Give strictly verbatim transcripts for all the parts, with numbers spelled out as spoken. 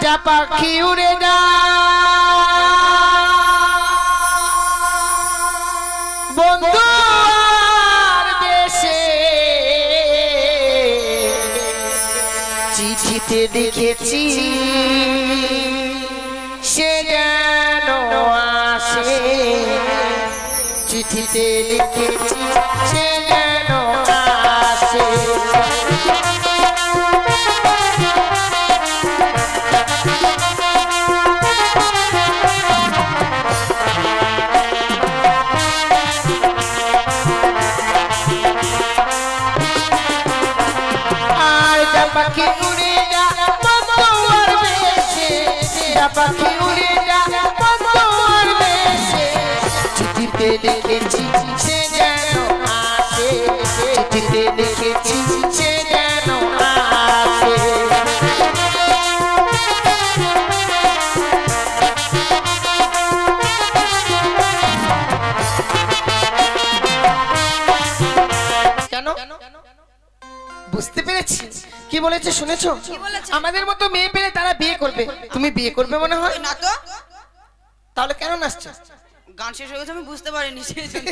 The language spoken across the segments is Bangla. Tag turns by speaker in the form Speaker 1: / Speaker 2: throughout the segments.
Speaker 1: যা পাখি উড়ে যা বন্ধু আর দেশে চিঠিতে লিখেছি সে যেন আসে চিঠিতে লিখেছি সে যেন আসে পাখি উড়ে যা বন্ধুর দেশে যা পাখি উড়ে যা বন্ধুর দেশে চিঠিতে লিখেছি সে যেন আসে চিঠিতে লিখেছি সে যেন আসে কেন বুঝতে পেরেছি কি বলেছে শুনেছো আমাদের মতো মেয়ে পেলে তারা বিয়ে করবে তুমি বিয়ে করবে মনে হয়
Speaker 2: না তো
Speaker 1: তাহলে কেন নাচছো
Speaker 2: গান শেষ হয়ে গেছে আমি বুঝতে পারিনি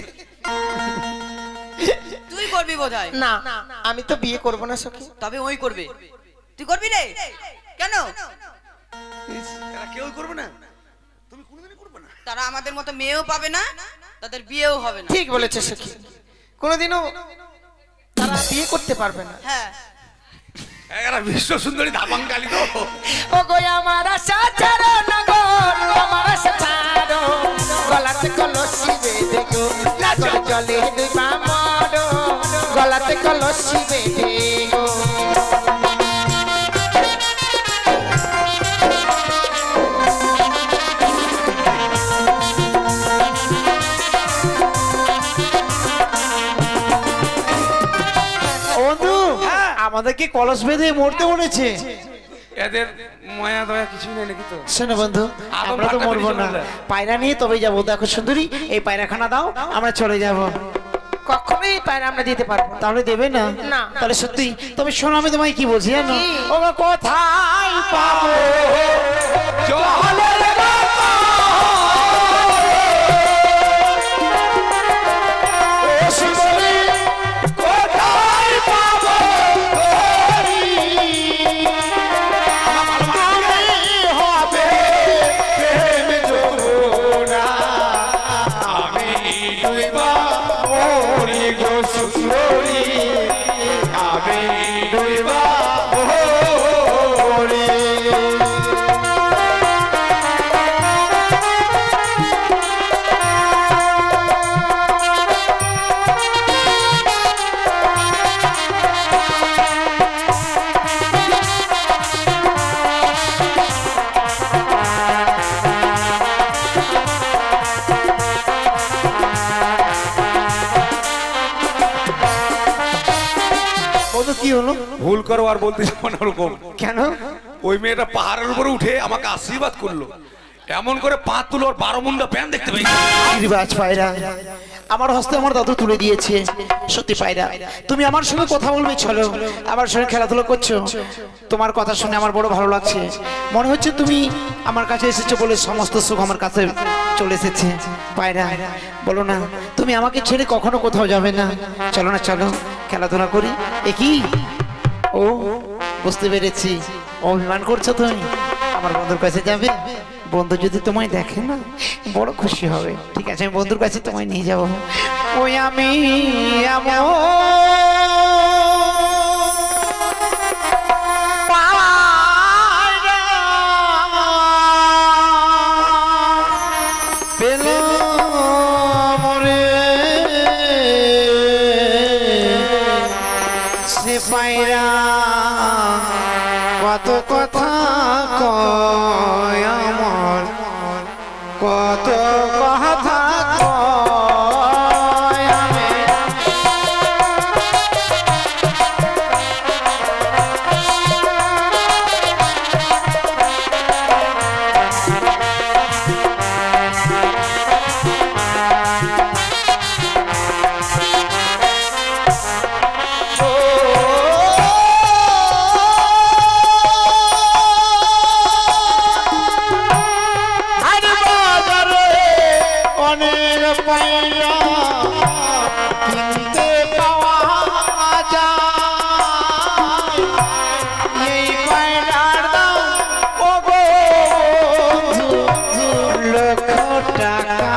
Speaker 2: তুই করবি বোধহয়
Speaker 1: না আমি তো বিয়ে করব না সখী
Speaker 2: তবে ওই করবে তুই করবি রে কেন
Speaker 3: এরা কেউ করবে না তুমি কোনোদিনই করবে না
Speaker 2: তারা আমাদের মতো মেয়েও পাবে না তাদের বিয়েও হবে না
Speaker 1: ঠিক বলেছে সখী কোনোদিনও তারা বিয়ে করতে পারবে না
Speaker 2: হ্যাঁ
Speaker 3: এরা বিশ্ব সুন্দরী দাবাঙ্গালি তো
Speaker 1: ও গো আমার আশা ছাড়ো না গো আমার আশা ছাড়ো গলাতে কলসি বেঁধে গো নাচল জলে ডুবা মরো গলাতে কলসি বেঁধে গো
Speaker 4: আমাদেরকে কলস বেঁধে মরতে মরেছে
Speaker 3: এদের মায়া দয়া কিছু নেই নাকি তো
Speaker 4: শোনো বন্ধু আমরা তো মরবো না পায়রা নিয়ে তবে যাবো দেখো সুন্দরী এই পায়রাখানা দাও আমরা চলে যাব
Speaker 1: কখনোই পায়রা আমরা দিতে পারবো
Speaker 4: তাহলে দেবে না
Speaker 1: না
Speaker 4: তাহলে সত্যি তবে শোনো আমি তোমায় কি বলছি জানো ও কোথায় পাবো
Speaker 3: জলের ভুল করো আর বলতে যাবো না ওরকম
Speaker 4: কেন
Speaker 3: ওই মেয়েটা পাহাড়ের উপরে উঠে আমাকে আশীর্বাদ করলো এমন করে পা তুলো আর বারো মুন্ডা প্যান দেখতে পাই
Speaker 4: পায়রা আমার হস্তে আমার দাদু তুলে দিয়েছে সত্যি পায়রা তুমি আমার সঙ্গে কথা বলবে চলো আমার সঙ্গে খেলাধুলা করছো তোমার কথা শুনে আমার বড় ভালো লাগছে মনে হচ্ছে তুমি আমার কাছে এসেছো বলে সমস্ত সুখ আমার কাছে চলে এসেছে পায়রা বলো না তুমি আমাকে ছেড়ে কখনো কোথাও যাবে না চলো না চলো খেলাধুলা করি এ কি ও বুঝতে পেরেছি অভিমান করছো তুমি আমার বন্ধুর কাছে যাবে বন্ধু যদি তোমায় দেখে না বড় খুশি হবে ঠিক আছে আমি বন্ধুর কাছে তোমায় নিয়ে যাবো ওই আমি পায়রা কত কথা কয় আমার কত কথা কয় আমি পায়রা কিনতে পাওয়া যায় এই পায়রার দাম ও গো বন্ধু লক্ষ টাকা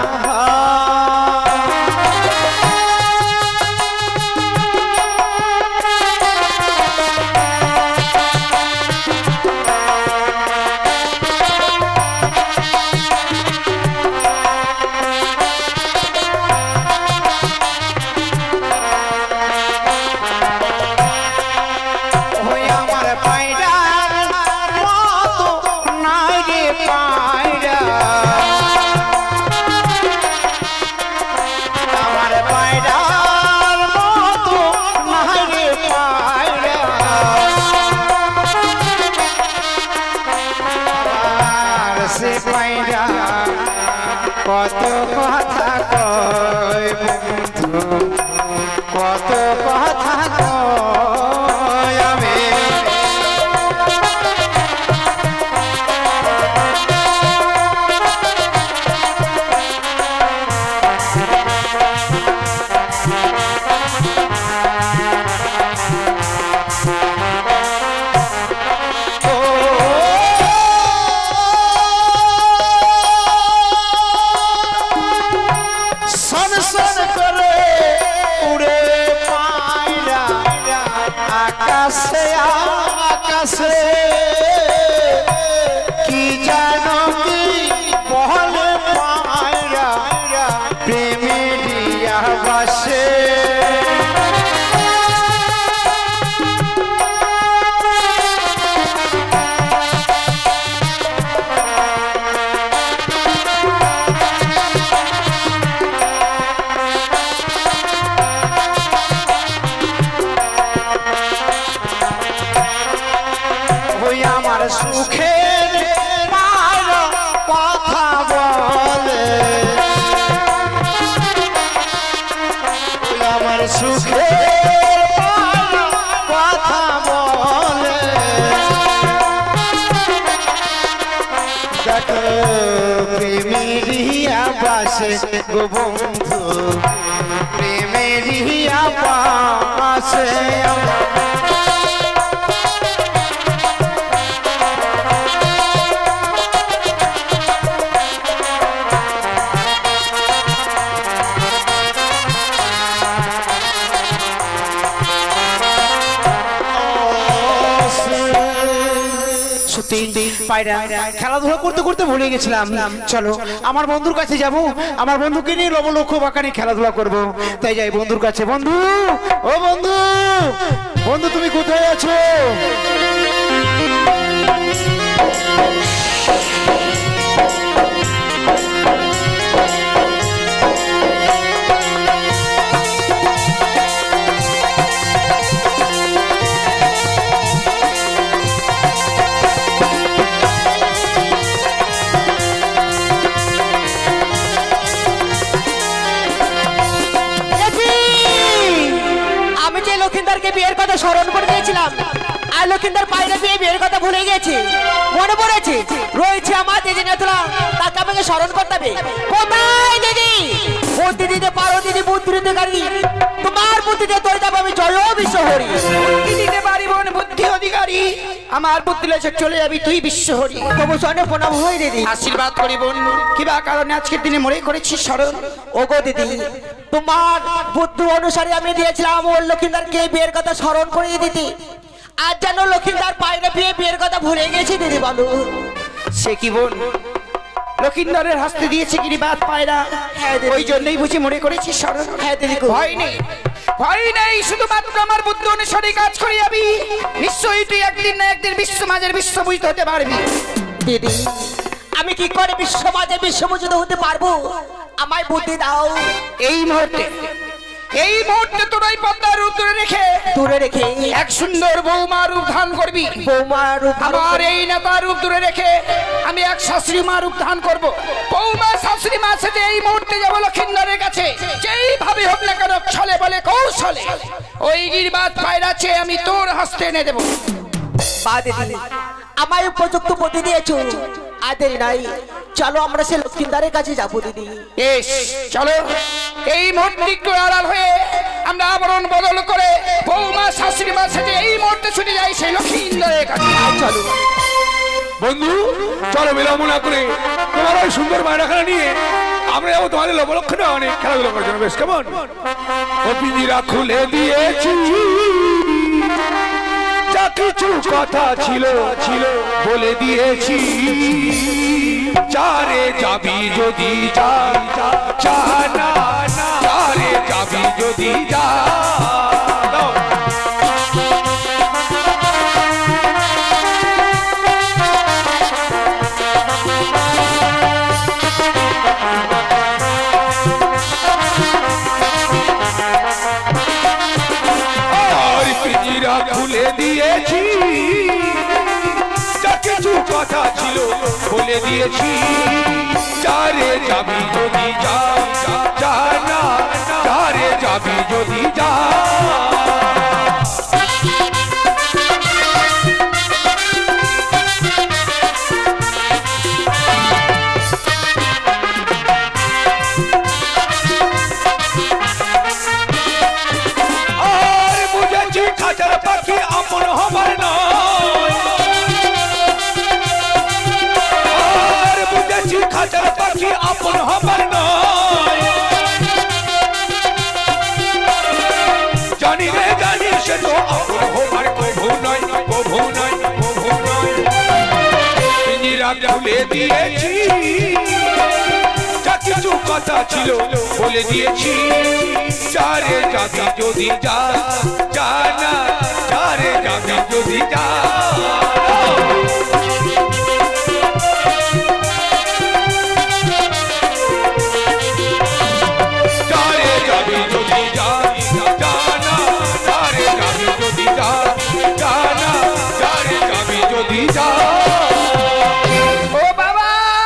Speaker 4: কত কথা কয় বন্ধু কত কথা কয় আমি আকাশে আকাশে কি জানো কি বলে পায়রা প্রেমে দিয়া বাসে আমার সুখের পায়রা কথা বলে আমার সুখের পায়রা কথা বলে দেখো প্রেমেরিয়া বাসে গো বন্ধু প্রেমেরিয়া বাসে খেলাধুলা করতে করতে ভুলে গেছিলাম চলো আমার বন্ধুর কাছে যাব আমার বন্ধুকে নিয়ে লবলক্ষ বাঁকা নিয়ে খেলাধুলা করব তাই যাই বন্ধুর কাছে বন্ধু ও বন্ধু বন্ধু তুমি কোথায় আছো
Speaker 1: বিয়ের কথা স্মরণ করে দিয়েছিলাম আর লক্ষিন্দর পায়রা বিয়ে বিয়ের কথা ভুলে গেছি মনে পড়েছে রয়েছে আমার দিদি নেতলা তাকে আমাকে স্মরণ করতে হবে কোথায় দিদি বুদ্ধি দিতে পারো দিদি বুদ্ধি দিতে গাড়ি তোমার বুদ্ধিতে তোর যাবো আমি জয় বিশ্ব হরি বুদ্ধি দিতে পারি বোন বুদ্ধি অধিকারী আমার বুদ্ধি লেছে চলে যাবি তুই বিশ্ব হরি তবু সনে প্রণাম হই দিদি আশীর্বাদ করি বোন কিবা কারণে আজকের দিনে মরে করেছি স্মরণ ওগো দিদি তোমার বুদ্ধি অনুসারে আমি দিয়েছিলাম ওর লক্ষিন্দারকে বিয়ের কথা স্মরণ করিয়ে দিতে আজ যেন লক্ষিন্দার পায়রা বিয়ে বিয়ের কথা ভুলে গেছি দিদি বলো সে কি বোন লক্ষিন্দারের হাসতে দিয়েছে কি বাদ পায়রা ওই জন্যই বুঝি মনে করেছি স্মরণ হ্যাঁ দিদি ভয় নেই ভয় নেই শুধুমাত্র আমার বুদ্ধি অনুসারে কাজ করি আমি নিশ্চয়ই তুই একদিন না একদিন বিশ্ব মাঝের বিশ্ব বুঝতে হতে পারবি দিদি আমি কি করে বিশ্ব মাঝে বিশ্ব বুঝতে হতে পারবো আমায় বুদ্ধি দাও এই মুহূর্তে এই মুহূর্তে তোর ওই পদ্মার রূপ দূরে রেখে দূরে রেখে এক সুন্দর বৌমা রূপ ধারণ করবি বৌমা রূপ আমার এই নেতা রূপ দূরে রেখে আমি এক শাশুড়ি মা রূপ ধারণ করবো বৌমা শাশুড়ি মা সাথে এই মুহূর্তে যাবো লক্ষিন্দরের কাছে যেইভাবে হোক না কেন ছলে বলে কৌশলে ওই গিরবাদ পায়রা চেয়ে আমি তোর হস্তে এনে দেবো বাদে দিলে আমায় উপযুক্ত বুদ্ধি দিয়েছো আদের নাই
Speaker 5: চলো আমরা সে লক্ষ্মীদারের কাছে যাবো দিদি।
Speaker 1: এস চলো এই মুহূর্তে একটু আড়াল হয়ে আমরা আবরণ বদল করে বৌমা শাশুড়ি মার সাথে এই মুহূর্তে ছুটে যাই সেই লক্ষ্মীন্দরের কাছে।
Speaker 5: চলো
Speaker 3: বন্ধু চলো বিলম্ব না করে তোমার ওই সুন্দর বায়নাখানা নিয়ে আমরা যাবো তোমাদের লবলক্ষণে অনেক খেলাধুলা করার জন্য। বেশ কেমন? ও পিঞ্জিরা খুলে দিয়েছি, যা কিছু কথা ছিল ছিল বলে দিয়েছি। চারে যাবি যদি যা যা না চারে যাবি যদি যা। খুলে দিয়েছি, যা কিছু কথা ছিল বলে দিয়েছি। চারে যাবি যদি যা যা না চারে যাবি যদি যা। খাঁচার পাখি আপন হবার নয়, আর বুঝেছি খাঁচার পাখি আপন হবার নয়। জানি রে জানি সে তো আপন হবার কভু নয় কভু নয় কভু নয়। পিঞ্জিরা খুলে দিয়েছি, যা কিছু কথা ছিল বলে দিয়েছি। চারে যাবি যদি যা যা না চারে যাবি যদি যা। চারে যাবি যদি যা যা না চারে যাবি যদি যা যা না চারে যাবি যদি যা।
Speaker 1: ও বাবা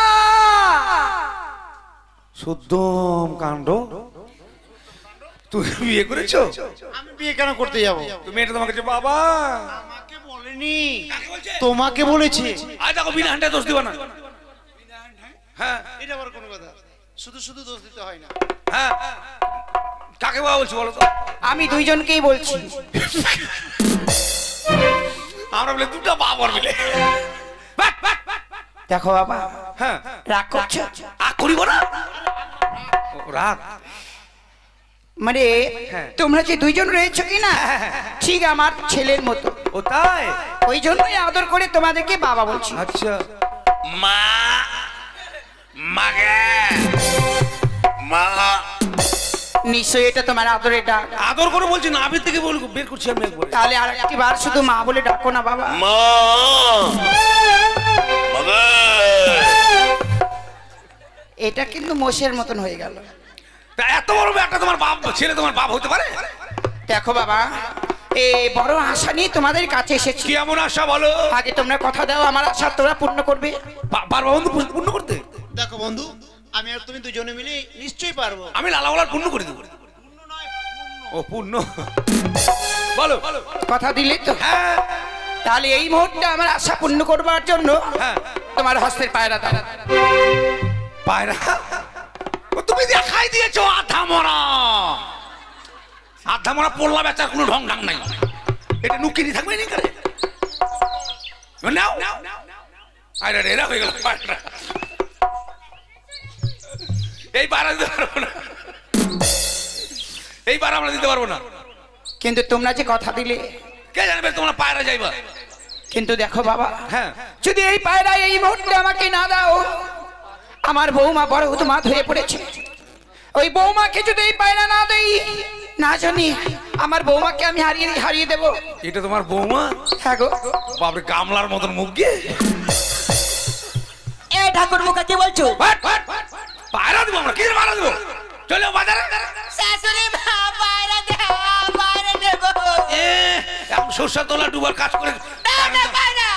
Speaker 3: সুদ্দম কাণ্ড, তুমি বিয়ে করেছো?
Speaker 4: আমি বিয়ে কেন করতে যাব?
Speaker 3: তুমি এটা তোমাকে বাবা
Speaker 4: আমাকে বলেনি, তোমাকে বলেছে।
Speaker 3: আজ দেখো বিনা হান্ডে দোষ দিবা না। হ্যাঁ
Speaker 4: এটা আবার কোন কথা? শুধু শুধু দোষ দিতে হয় না।
Speaker 3: হ্যাঁ কাকে বাবা বলছো বলো তো?
Speaker 1: আমি দুইজনকেই বলছি।
Speaker 3: আমরা বলে দুটো বাবার মিলে।
Speaker 1: দেখো বাবা
Speaker 3: হ্যাঁ
Speaker 1: রাগ করছো?
Speaker 3: আ করিব না ও, রাগ
Speaker 1: মানে
Speaker 3: হ্যাঁ।
Speaker 1: তোমরা যে দুইজন রয়েছো কি না ঠিক আমার ছেলের মতো,
Speaker 3: ও তাই?
Speaker 1: ওই জন্যই আদর করে তোমাদেরকে বাবা বলছি।
Speaker 3: আচ্ছা মা মাগে মা
Speaker 1: নিশ্চয়ই এটা তোমার আদরের ডাক।
Speaker 3: আদর করে বলছি না, আবির থেকে বল বের করছি আমি একবার।
Speaker 1: তাহলে আর একটি বার শুধু মা বলে ডাকো না বাবা।
Speaker 3: মা মাগে
Speaker 1: এটা কিন্তু মোষের মতন হয়ে গেল।
Speaker 3: তা এত বড় একটা তোমার বাপ ছেলে তোমার বাপ হতে পারে?
Speaker 1: দেখো বাবা এই বড় আশা নিয়ে তোমাদের কাছে এসেছি।
Speaker 3: কি এমন আশা বলো?
Speaker 1: আগে তোমরা কথা দাও আমার আশা তোমরা পূর্ণ করবে।
Speaker 3: পারবো বন্ধু পূর্ণ করতে?
Speaker 4: দেখো বন্ধু, আমি আর তুমি দুজনে মিলে নিশ্চয়ই পারবো।
Speaker 3: আমি লালাওয়ালার পূর্ণ করে দেবো। ও পূর্ণ বলো
Speaker 1: কথা দিলে তো?
Speaker 3: হ্যাঁ
Speaker 1: তাহলে এই মুহূর্তে আমার আশা পূর্ণ করবার জন্য
Speaker 3: হ্যাঁ
Speaker 1: তোমার হস্তের পায়রা দাও।
Speaker 3: পায়রা ও তুমি দেখাই দিয়েছো আধা মরা। আধা মরা পড়লা বেচার কোনো ঢং ঢং নাই। এটা নুকিনি থাকবে নি করে নাও আরে রে হয়ে গেল পায়রা। এই পায়রা দিতে পারবো না, এই পায়রা আমরা দিতে পারবো না।
Speaker 1: কিন্তু তোমরা যে কথা দিলে
Speaker 3: কে জানবে তোমরা পায়রা যাইবা?
Speaker 1: কিন্তু দেখো বাবা
Speaker 3: হ্যাঁ
Speaker 1: যদি এই পায়রা এই মুহূর্তে আমাকে না দাও, আমার বৌমা বড় উন্মাদ হয়ে পড়েছে। ওই বৌমাকে যদি এই পায়রা না দেই না জানি আমার বৌমাকে আমি হারিয়ে হারিয়ে দেবো।
Speaker 3: এটা তোমার বৌমা?
Speaker 1: হ্যাঁ গো।
Speaker 3: বাপরে গামলার মতন মুখ গিয়ে
Speaker 5: এ ঠাকুর মুখা কি বলছো?
Speaker 3: পায়রা দেবো আমরা, কি পায়রা দেবো? চলো বাজারে।
Speaker 5: শাশুড়ি মা পায়রা দাও, পায়রা দেবো।
Speaker 3: এ এখন সরষা তোলা ডুবার কাজ করে
Speaker 5: দাও না পায়রা।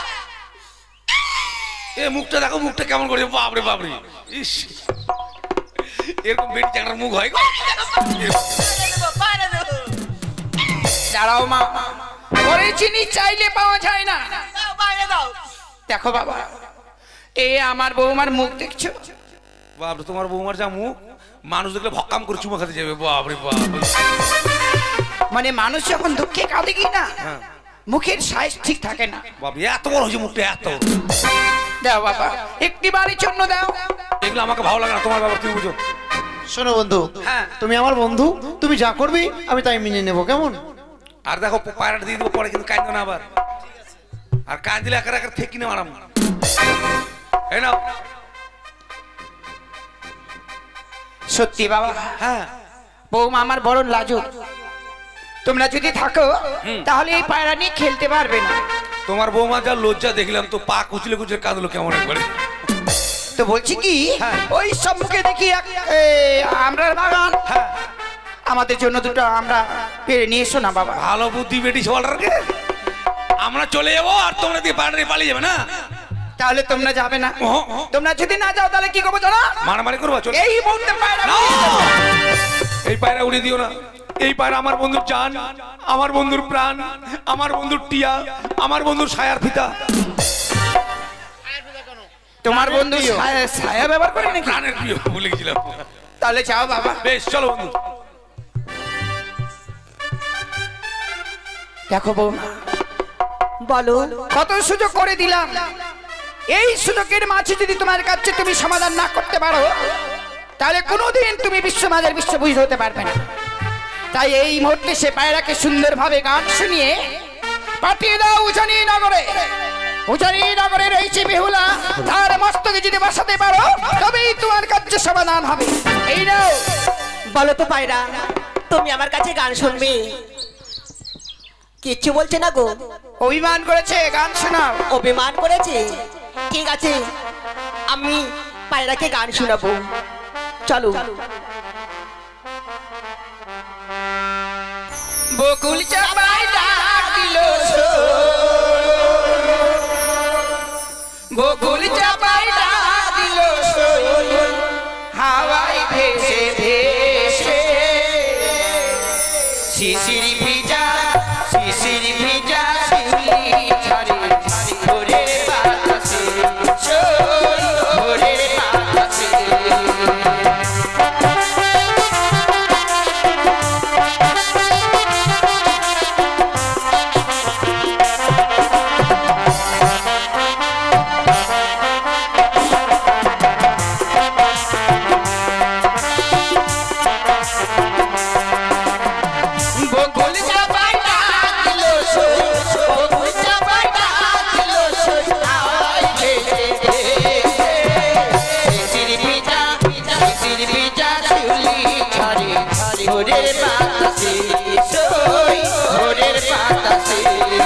Speaker 3: এ মুখটা দেখো, মুখটা কেমন করে, বাপরে বাপরে। ইস এরকম বেটি চাকরার মুখ হয় গো।
Speaker 5: পায়রা দেবো।
Speaker 1: দাঁড়াও মা, ওরে চিনি চাইলে পাওয়া যায় না।
Speaker 5: দাও পায়রা দাও।
Speaker 1: দেখো বাবা এ আমার বৌমার মুখ দেখছো?
Speaker 3: বাপরে তোমার বৌমার যা মুখ, মানুষ দেখলে ভক্কাম করে চুমা খেতে যাবে। বাপরে বাপ,
Speaker 1: মানে মানুষ যখন দুঃখে কাঁদে কি না, মুখের সাইজ ঠিক থাকে না।
Speaker 3: বাপরে এত বড় হয়েছে মুখটা, এত।
Speaker 1: দাও বাবা, একটি বাড়ির জন্য দাও।
Speaker 3: এগুলো আমাকে ভালো লাগে না, তোমার ব্যাপার তুমি বুঝো।
Speaker 4: শোনো বন্ধু,
Speaker 1: হ্যাঁ।
Speaker 4: তুমি আমার বন্ধু, তুমি যা করবি আমি তাই মেনে নেবো, কেমন?
Speaker 3: আর দেখো পায়রাটা দিয়ে দেবো পরে, কিন্তু কাঁদবে না আবার। আর কাঁদ দিলে একা একা থেকে না মারাম। এই নাও।
Speaker 1: সত্যি বাবা,
Speaker 3: হ্যাঁ
Speaker 1: বৌমা আমার বড় লাজুক। তোমরা যদি থাকো তাহলে এই পায়রা নিয়ে খেলতে পারবে না।
Speaker 3: তোমার বৌমা যা লজ্জা দেখলাম তো, পা কুচলে কুচলে কাঁদলো কেমন একবারে।
Speaker 1: তো বলছি কি,
Speaker 3: হ্যাঁ।
Speaker 1: ওই সম্মুখে দেখি এক- এ, আমরার বাগান,
Speaker 3: হ্যাঁ
Speaker 1: আমাদের জন্য দুটো আমরা পেরে নিয়ে এসো না বাবা।
Speaker 3: ভালো বুদ্ধি বেটি সবারকে। আমরা চলে যাবো আর তোমরা দিয়ে পায়রা নিয়ে পালিয়ে যাবে না?
Speaker 1: তাহলে তোমরা যাবে না?
Speaker 3: ওহ, ওহ।
Speaker 1: তোমরা যদি না যাও তাহলে কি করবো জানো?
Speaker 3: মারামারি করবো চলে।
Speaker 1: এই মুহূর্তে পায়রা
Speaker 3: না!
Speaker 1: উড়িয়ে দেবো।
Speaker 3: এই পায়রা উড়ে দিও না। এই পায়রা আমার বন্ধুর জান, আমার বন্ধুর প্রাণ, আমার বন্ধুর টিয়া, আমার বন্ধুর ছায়ার ফিতা।
Speaker 1: তোমার বন্ধু ছায়া- ছায়া ব্যবহার করে নাকি?
Speaker 3: প্রাণের প্রিয় ভুলে গেছিলাম।
Speaker 1: তাহলে যাও বাবা।
Speaker 3: বেশ চলো বন্ধু।
Speaker 1: দেখো বৌমা,
Speaker 5: বলো
Speaker 1: কত সুযোগ করে দিলাম, এই সুযোগের মাঝে যদি তোমার কাছে তুমি সমাধান না করতে পারো তাহলে কোনোদিন তুমি বিশ্বমাজের বিশ্বভূষ হতে পারবে না। তাই এই মুহূর্তে সে পায়রাকে সুন্দরভাবে গান শুনিয়ে পাঠিয়ে দাও উজানি নগরে। উজানি নগরে রয়েছে বেহুলা, তার মস্তকে যদি বসাতে পারো তবেই তোমার কার্য সমাধান হবে। এই নাও।
Speaker 5: বলো তো পায়রা, তুমি আমার কাছে গান শুনবে? কিচ্ছু বলছে না গো,
Speaker 1: অভিমান করেছে, গান শোনাও।
Speaker 5: অভিমান করেছে। ঠিক আছে, আমি পায়রাকে গান শোনাবো, চলো।
Speaker 1: বকুল চাপাই ডাক দিল বকুল চাপাই ডাক দিল হাওয়াই ভেসে ভেসে শিশির ভিজা শিশির ভিজা শিউলি ঝরে ভোরের বাতাসে ভোরের বাতাসে। বকুল চাপাই ডাক দিল বকুল চাপাই ডাক দিল হাওয়াই ভেসে ভেসে শিশির ভিজা শিশির ভিজা শিউলি ঝরে ভোরের বাতাসে ভোরের বাতাসে।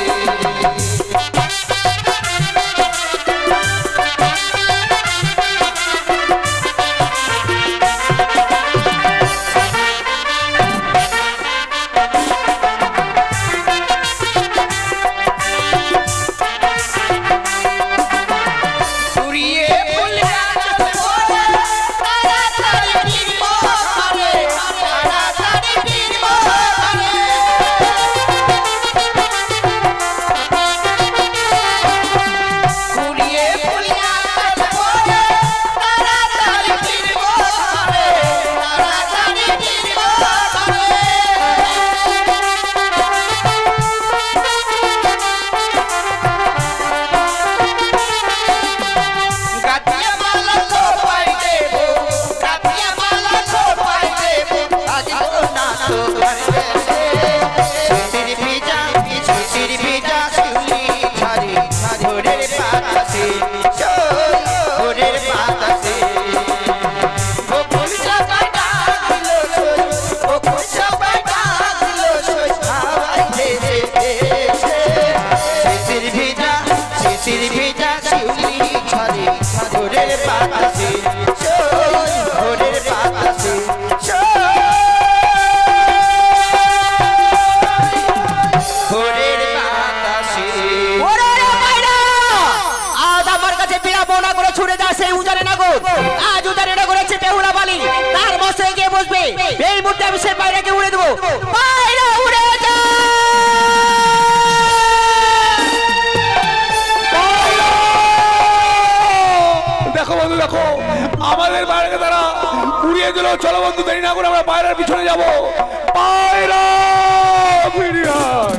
Speaker 1: ফুরিয়ে ফুল গাছ ওরে তাড়াতাড়ি ফিরব ঘরে তাড়াতাড়ি ফিরব ঘরে। ফুরিয়ে ফুল গাছ ওরে তাড়াতাড়ি ফিরব ঘরে তাড়াতাড়ি ফিরব ঘরে। গাতিয়া মালা খোপাই দেব গাতিয়া মালা খোপাই দেব আজ না তো ঘরে শিশির ভিজা শিশির ভিজা শিউলি ঝরে ভোরের বাতাসে ভোরের বাতাসে। বকুল চাপাই ডাক দিল বকুল চাপাই ডাক দিল হাওয়াই ভেসে ভেসে শিশির ভিজা শিশির ভিজা শিউলি ঝরে ভোরের বাতাসে ভোরের বাতাসে ভোরের বাতাসে।
Speaker 5: ওরে রে পায়রা, আজ আমার কাছে পিয়া বোনা করে ছুড়ে যা সেই উজারে নগর। আজ উজারে নগর আছে বেহুলা বালি, তার বসে গিয়ে বসবে। এই মুহূর্তে আমি সেই পায়রাকে উড়ে দেবো। পায়রা উড়ে যা।
Speaker 3: বন্ধু দেখো আমাদের বাইরে তারা উড়িয়ে দিল। চলো বন্ধু দেরি না করে আমরা বাইরের পিছনে যাবো। পায়রা ফিরে আয়।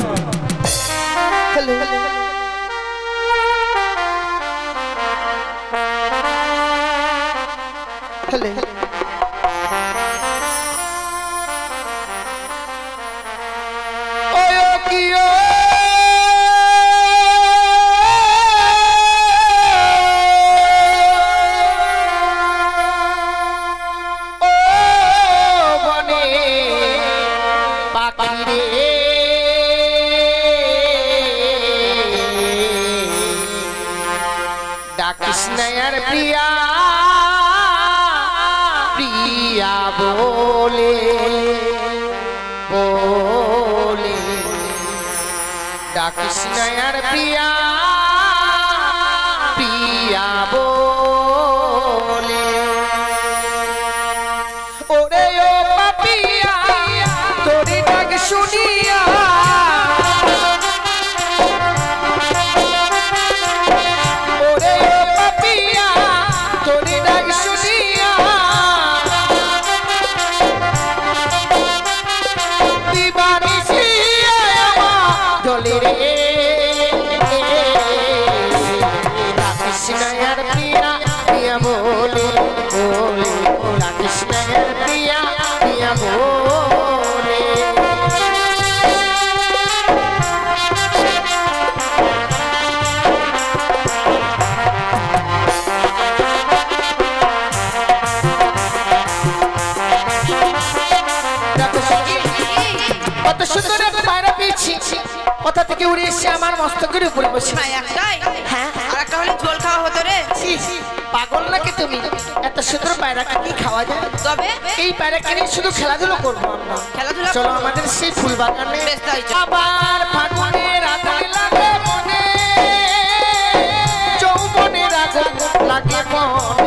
Speaker 1: কৃষ্ণয়ার প্রিয়া প্রিয়া বলে বলে কৃষ্ণয়ার প্রিয়া প্রিয়া বলে ওরে ও পাপিয়া তোরে ডাক শুনিয়া কৃষ্ণয়ার প্রিয়া প্রিয়া বলে বলে কৃষ্ণয়ার প্রিয়া প্রিয়া বলে কত সুন্দর পায়রা পেয়েছি কোথা থেকে উড়ে এসে আমার মস্তকের উপরে বসে।
Speaker 2: একটাই
Speaker 1: হ্যাঁ
Speaker 2: আর একটা হলে ঝোল খাওয়া হতো রে।
Speaker 1: পাগল নাকি তুমি? এত সুন্দর পায়রাকে কি খাওয়া যায়?
Speaker 2: তবে
Speaker 1: এই পায়রাকে নিয়ে শুধু খেলাধুলো করবো আমরা।
Speaker 2: খেলাধুলা
Speaker 1: চলো আমাদের সেই ফুল বাগানে।
Speaker 2: বেশ তাই চল।
Speaker 1: আবার ফাগুনের আগুন লাগে মনে, যৌবনের আগুন লাগে মনে।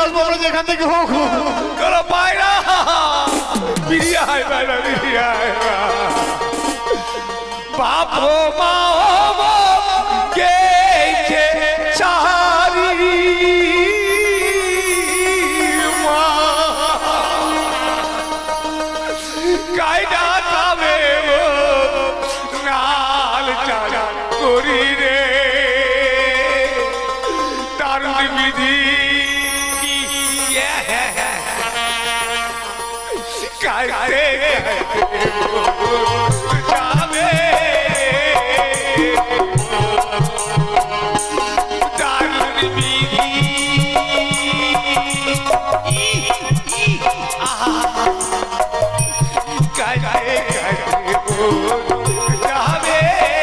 Speaker 4: আসবো আমরা যেখান থেকে হোক।
Speaker 3: চলো পায়রা বিরিয়া হয় পায়রা বিরিয়া বাপ মা কে চারি মা কায়দা তবে নাল চালা করি রে দারুণ বিধি কায়দে যাবে দারুণ বিধি কায়দে যাবে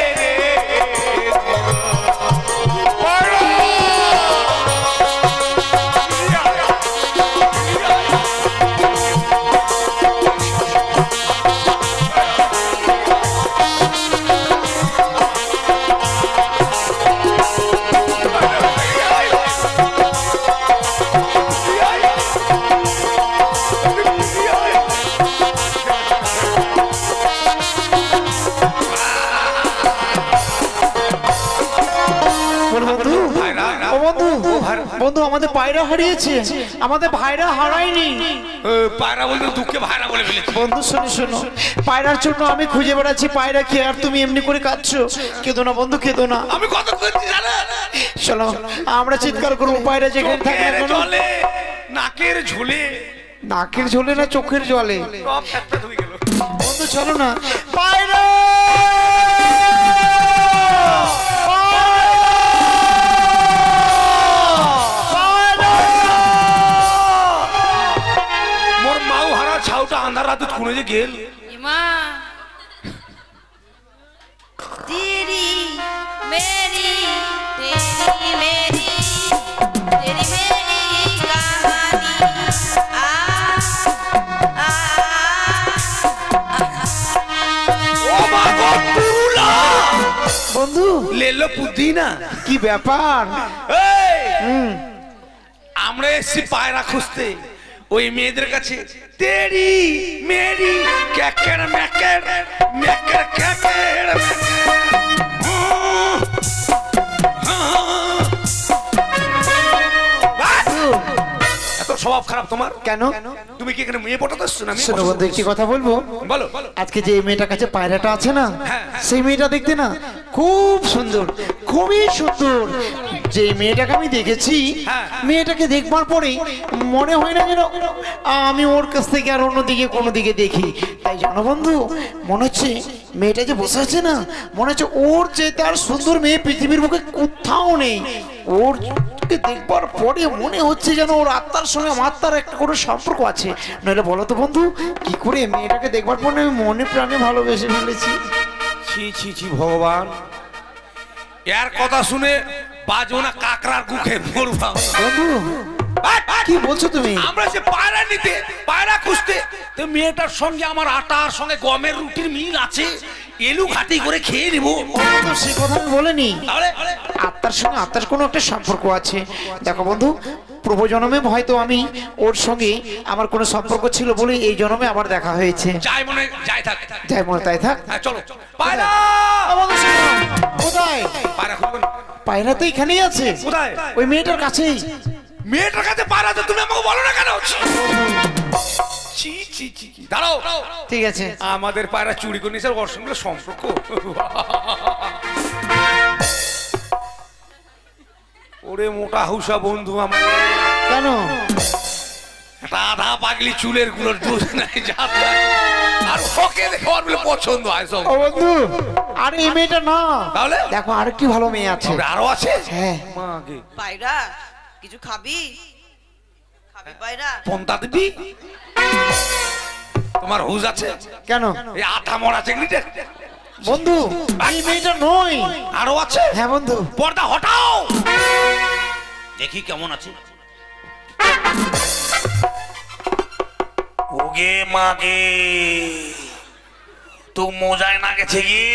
Speaker 4: বন্ধু আমাদের পায়রা হারিয়েছে, আমাদের ভাইরা হারায়নি।
Speaker 3: পায়রা বলতে দুঃখে ভাইরা বলে ফেলেছি।
Speaker 4: বন্ধু শোনো শোনো, পায়রার জন্য আমি খুঁজে বেড়াচ্ছি পায়রা কে, আর তুমি এমনি করে কাঁদছো। কেঁদো না বন্ধু, কেঁদো না।
Speaker 3: আমি কত করছি জানো?
Speaker 4: চলো আমরা চিৎকার করবো, পায়রা যেখানে থাকে না কেন।
Speaker 3: জলে নাকের ঝোলে,
Speaker 4: নাকের ঝোলে না চোখের জলে।
Speaker 3: সব একটা ধুই গেল।
Speaker 4: বন্ধু চলো না, পায়রা
Speaker 3: ছাউটা আন্ধার রাতে খুনে যে গেল
Speaker 2: ইমা তেরি মেরি তেরি মেরি তেরি মেরি কহানি আ আ
Speaker 3: ও মা গো পুরুলা
Speaker 4: বন্ধু
Speaker 3: লেলো পুদিনা।
Speaker 4: কি ব্যাপার?
Speaker 3: এই আমরা এসছি পায়রা খুঁজতে ওই মেয়েদের কাছে। তেরি মেরি ক্যাকের ম্যাকের ম্যাকের ক্যাকের এত স্বভাব খারাপ তোমার
Speaker 4: কেন?
Speaker 3: তুমি কি এখানে মেয়ে পটাতে আসছো না?
Speaker 4: শোনো বন্ধু একটি কথা বলবো।
Speaker 3: বলো।
Speaker 4: আজকে যে মেয়েটার কাছে পায়রাটা আছে না,
Speaker 3: হ্যাঁ।
Speaker 4: সেই মেয়েটা দেখতে না খুব সুন্দর, খুবই সুন্দর। যে মেয়েটাকে আমি দেখেছি,
Speaker 3: হ্যাঁ।
Speaker 4: মেয়েটাকে দেখবার পরে মনে হয় না যেন আমি ওর কাছ থেকে আর অন্যদিকে কোনো দিকে দেখি। তাই জানো বন্ধু, মনে হচ্ছে মেয়েটা যে বসে আছে না, মনে হচ্ছে ওর যে তার সুন্দর মেয়ে পৃথিবীর বুকে কোথাও নেই। ওর দেখবার পরে মনে হচ্ছে যেন ওর আত্মার সঙ্গে আমার আত্মার একটা কোনো সম্পর্ক আছে। নইলে বলো তো বন্ধু, কি করে মেয়েটাকে দেখবার পরে আমি মনে প্রাণে ভালোবেসে ফেলেছি।
Speaker 3: ছি ছি ছি ভগবান, এর কথা শুনে বাজো না কাকড়ার গুখে মরবা।
Speaker 4: বন্ধু কি বলছো তুমি?
Speaker 3: আমরা যে পায়রা নিতে পায়রা খুঁজতে, তো মেয়েটার সঙ্গে আমার আটার সঙ্গে গমের রুটির মিল আছে, এলু ঘাটি করে খেয়ে নেবো।
Speaker 4: সে কথা আমি বলিনি।
Speaker 3: তাহলে
Speaker 4: আত্মার সঙ্গে আত্মার কোনো একটা সম্পর্ক আছে। দেখো বন্ধু, পূর্ব জন্মে হয়তো আমি ওর সঙ্গে আমার কোনো সম্পর্ক ছিল বলে এই জন্মে আবার দেখা হয়েছে।
Speaker 3: যাই মনে যাই থাক,
Speaker 4: যাই মনে তাই থাক।
Speaker 3: হ্যাঁ চলো। পায়রা
Speaker 4: আমাদের শোনো, কোথায়?
Speaker 3: পায়রা খুঁজবেন?
Speaker 4: পায়রা তো এখানেই আছে।
Speaker 3: কোথায়?
Speaker 4: ওই মেয়েটার কাছেই।
Speaker 3: মেয়েটার কাছে পায়রা আছে, তুমি আমাকে বলো না কেন? ছি ছি ছি ছি। দাঁড়াও,
Speaker 4: ঠিক আছে।
Speaker 3: আমাদের পায়রা চুরি করে নিয়েছে, ওর সঙ্গে সম্পর্ক। ওরে মোটা হুসা বন্ধু আমার।
Speaker 4: কেন?
Speaker 3: আধা পাগলি চুলের গুলোর দোষ নাই, জাত নাই। আর ওকে দেখে ওর বলে পছন্দ হয় সব।
Speaker 4: ও বন্ধু, আরে এই মেয়েটা না,
Speaker 3: তাহলে
Speaker 4: দেখো আরেকটি ভালো মেয়ে আছে।
Speaker 3: আরো আছে?
Speaker 4: হ্যাঁ।
Speaker 3: মাগে
Speaker 2: পায়রা কিছু খাবি? খাবি পায়রা?
Speaker 3: পন্তা দিবি? তোমার হুজ আছে?
Speaker 4: কেন?
Speaker 3: এই আটা মরা চেংড়িটা
Speaker 4: বন্ধু এই মেয়েটা নয়,
Speaker 3: আরো আছে।
Speaker 4: হ্যাঁ বন্ধু।
Speaker 3: পর্দা হটাও, দেখি কেমন আছে। ওগে মাগে তো মজায় না গেছে গি,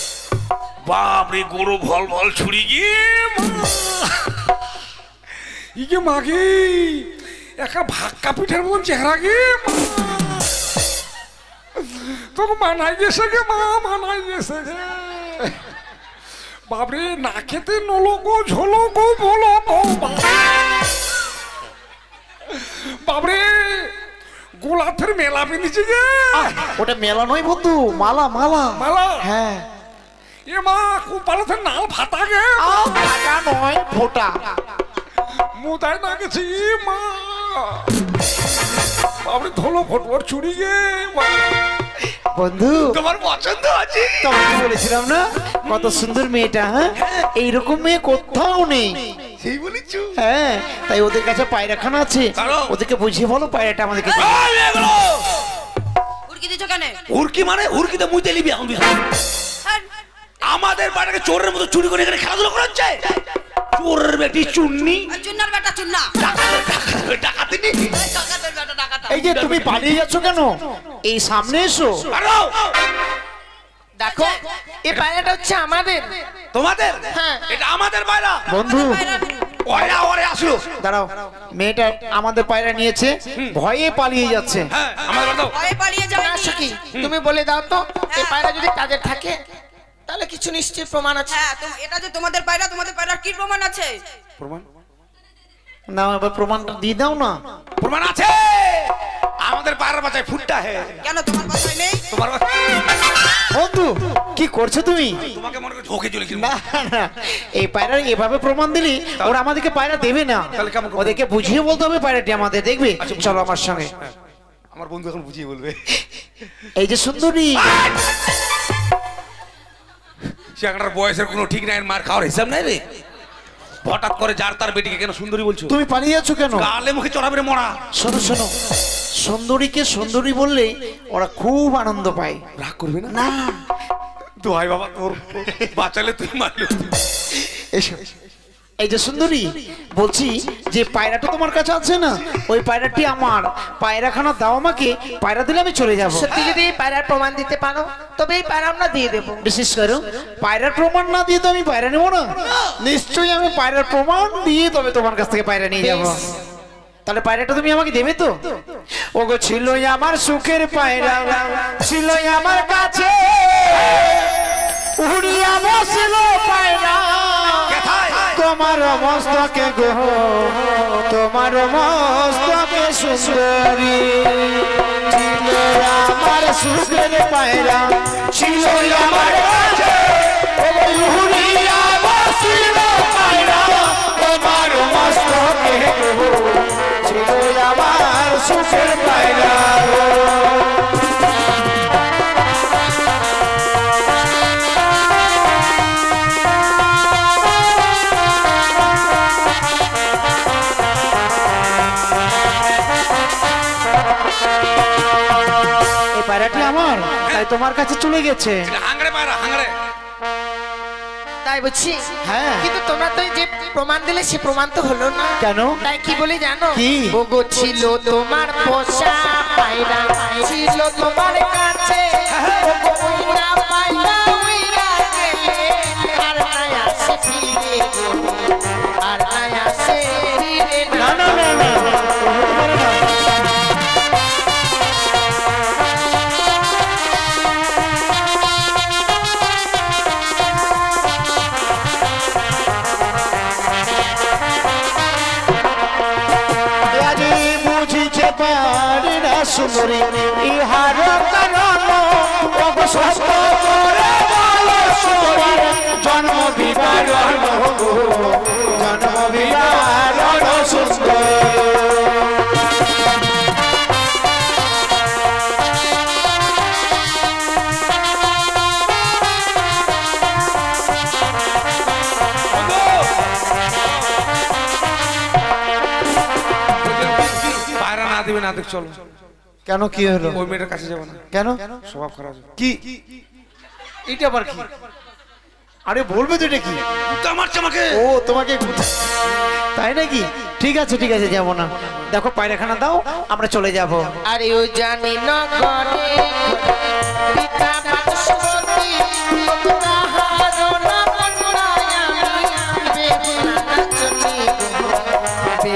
Speaker 3: বাপরে গরু ভল ভল ছুরি গি। ইকে মাগি একটা ভাক্কা পিঠের মতন চেহারা গে তোকে মানাই গেছে গে মা মানাই গেছে গে বাবরে না খেতে নলো গো ঝোলো গো বলো গো বাবরে গোলাপের মেলা পেয়েছি গে
Speaker 4: ওটা মেলা নয় বন্ধু, মালা মালা
Speaker 3: মালা
Speaker 4: হ্যাঁ।
Speaker 3: এ মা খুব ভালো নাল ফাটা গে
Speaker 4: টাকা নয় ফোটা।
Speaker 3: মুদায় না গেছি মা বাবরে ধলো ফটফট চুরি গে
Speaker 4: বন্ধু
Speaker 3: তোমার পছন্দ আছে
Speaker 4: তোমাকে বলেছিলাম না কত সুন্দর মেয়েটা, হ্যাঁ এইরকম মেয়ে কোথাও নেই।
Speaker 3: সেই বলেছো
Speaker 4: হ্যাঁ, তাই ওদের কাছে পায়রাখানা আছে, ওদেরকে বুঝিয়ে বলো পায়রাটা আমাদেরকে দিবে।
Speaker 2: উড়কি দিছো কেন?
Speaker 5: উড়কি মানে উড়কি তো মুইতে লিবি এখন আমাদের বাড়িতে চোরের মতো চুরি করে এখানে খেলাধুলা করাচ্ছে। চোরের বেটি চুন্নি
Speaker 2: আর চুন্নার বেটা চুন্না
Speaker 5: ডাকাতি নি
Speaker 2: ডাকাতের বেটা ডাকাতা।
Speaker 4: এই যে তুমি পালিয়ে যাচ্ছ কেন, এই সামনে এসো।
Speaker 1: দেখো এই পায়রাটা হচ্ছে আমাদের।
Speaker 5: তোমাদের?
Speaker 1: হ্যাঁ।
Speaker 5: এটা আমাদের পায়রা
Speaker 4: বন্ধু
Speaker 5: ওরা ওরে আসলো।
Speaker 4: দাঁড়াও, মেয়েটা আমাদের পায়রা নিয়েছে, ভয়ে পালিয়ে যাচ্ছে।
Speaker 5: হ্যাঁ আমাদের বাড়ি দাও।
Speaker 2: ভয়ে পালিয়ে যাও
Speaker 1: না সখী, তুমি বলে দাও তো এই পায়রা যদি তাদের থাকে তাহলে কিছু নিশ্চয়ই প্রমাণ আছে।
Speaker 2: হ্যাঁ তো এটা যে তোমাদের পায়রা, তোমাদের পায়রার কি প্রমাণ আছে?
Speaker 5: প্রমাণ
Speaker 4: না এবার প্রমাণটা দিয়ে দাও না।
Speaker 5: প্রমাণ আছে আমাদের পায়রা বাচ্চায় ফুটটা হে।
Speaker 2: কেন তোমার বাসায় নেই?
Speaker 5: তোমার
Speaker 4: বন্ধু কি করছো তুমি?
Speaker 5: তোমাকে মনে করে ঝোঁকে চলে
Speaker 4: না না, এই পায়রা এভাবে প্রমাণ দিলি ওরা আমাদেরকে পায়রা দেবে না।
Speaker 5: তাহলে কেমন করবো?
Speaker 4: ওদেরকে বুঝিয়ে বলতে হবে পায়রাটি আমাদের, দেখবে? চলো আমার সঙ্গে।
Speaker 5: আমার বন্ধু এখন বুঝিয়ে বলবে।
Speaker 4: এই যে সুন্দরী,
Speaker 5: সে একটা বয়সের কোনো ঠিক নাই, মার খাওয়ার হিসাব নাই রে। হঠাৎ করে যার তার বেটিকে কেন সুন্দরী বলছো?
Speaker 4: তুমি পালিয়ে যাচ্ছ কেন?
Speaker 5: গালে মুখে চড়াবে রে মরা।
Speaker 4: শোনো শোনো, সুন্দরীকে সুন্দরী বললে ওরা খুব আনন্দ পায়।
Speaker 5: রাগ করবে না?
Speaker 4: না
Speaker 5: দোহাই বাবা তোর বাঁচালে তুই মারলি।
Speaker 4: এসো। এই যে সুন্দরী, বলছি যে পায়রাটা তোমার কাছে আছে না, ওই পায়রাটি আমার। পায়রাখানা দাও আমাকে, পায়রা দিলে আমি চলে যাবো।
Speaker 1: সত্যি যদি এই পায়রার প্রমাণ দিতে পারো তবে এই পায়রা আমরা দিয়ে দেবো।
Speaker 4: বিশেষ করো পায়রার প্রমাণ না দিয়ে তো আমি পায়রা নেবো না। নিশ্চয়ই আমি পায়রার প্রমাণ দিয়ে তবে তোমার কাছ থেকে পায়রা নিয়ে যাবো। তাহলে পায়রাটা তুমি আমাকে দেবে তো? ওগো ছিল আমার সুখের পায়রা, ছিল আমার কাছে, উড়িয়া বসল পায়রা তোমার মস্তকে গো, তোমার মস্তকে সুন্দরী। ছিল আমার সুখের পায়রা, ছিল আমার কাছে, উড়িয়া বসল পায়রা তোমার মস্তকে গো, ছিল আমার সুখের পায়রা। এই পায়রাটি আমার, তাই তোমার কাছে চলে গেছে।
Speaker 5: হাঙ্গড়ে পায়রা হাঙ্গড়ে।
Speaker 1: তাই বুঝছি।
Speaker 4: হ্যাঁ।
Speaker 1: কিন্তু তোমরা তো এই যে প্রমাণ দিলে সে প্রমাণ তো হলো না।
Speaker 4: কেন?
Speaker 1: তাই কি বলি জানো?
Speaker 4: কি?
Speaker 1: ওগো ছিল তোমার পোষা পায়রা, ছিল তোমার কাছে, ওগো উইরা পায়রা উইরা গেলে, আর নাই আসে ফিরে গো, আর নাই আসে ফিরে
Speaker 4: না
Speaker 1: না।
Speaker 4: না না না, হতে পারে না। বুঝিতে পারি না সুন্দরী ইহার কারণ, ওগো সত্য করে বলো সুন্দরী জন্ম বিবরণ, জন্ম বিবরণ সুন্দরী।
Speaker 5: পায়রা না দিবে না দেখ চলো।
Speaker 4: কেন কি হলো?
Speaker 5: ওই মেয়েটার কাছে যাবো না,
Speaker 4: কেন?
Speaker 5: স্বভাব খারাপ।
Speaker 4: কি এটা আবার কি? আরে বলবে তো এটা কি?
Speaker 5: আমার আমাকে
Speaker 4: ও তোমাকে, তাই নাকি? ঠিক আছে ঠিক আছে, যাবো না। দেখো পায়রাখানা দাও, আমরা চলে যাবো।
Speaker 1: আরে ও জানি নগরে পিতা পার্শ্ববর্তী, তোমরা হারো না মন্নায় আমি বেহুলা নাচনি গো,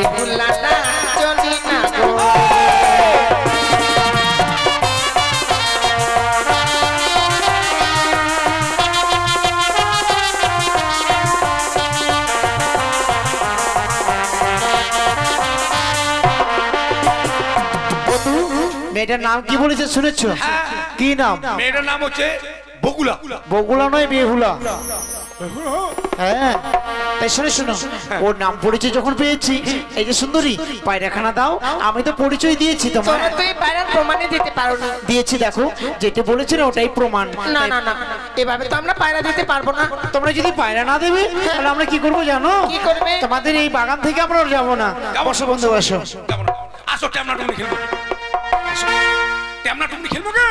Speaker 4: মেয়েটার নাম কি বলেছে শুনেছো?
Speaker 3: হ্যাঁ।
Speaker 4: কি নাম?
Speaker 3: মেয়েটার নাম হচ্ছে বকুলা।
Speaker 4: বগুলা নয়, বেহুলা। হ্যাঁ, তাই শুনে শোনো, ওর নাম পরিচয় যখন পেয়েছি, এই যে সুন্দরী পায়রাখানা দাও, আমি তো পরিচয় দিয়েছি তোমার।
Speaker 1: তোমরা তো এই পায়রার প্রমাণই দিতে পারো না।
Speaker 4: দিয়েছি, দেখো যেটা বলেছে না ওটাই প্রমাণ।
Speaker 1: না না না, এভাবে তো আমরা পায়রা দিতে পারবো না।
Speaker 4: তোমরা যদি পায়রা না দেবে তাহলে আমরা কি করবো জানো?
Speaker 1: কি করবে?
Speaker 4: তোমাদের এই বাগান থেকে আমরা আর যাবো না। বসো বন্ধু, বসো।
Speaker 3: যাবো না। আসো ট্যামনা টুমনি খেলবো। আসো। ট্যামনা টুমনি খেলবো গে।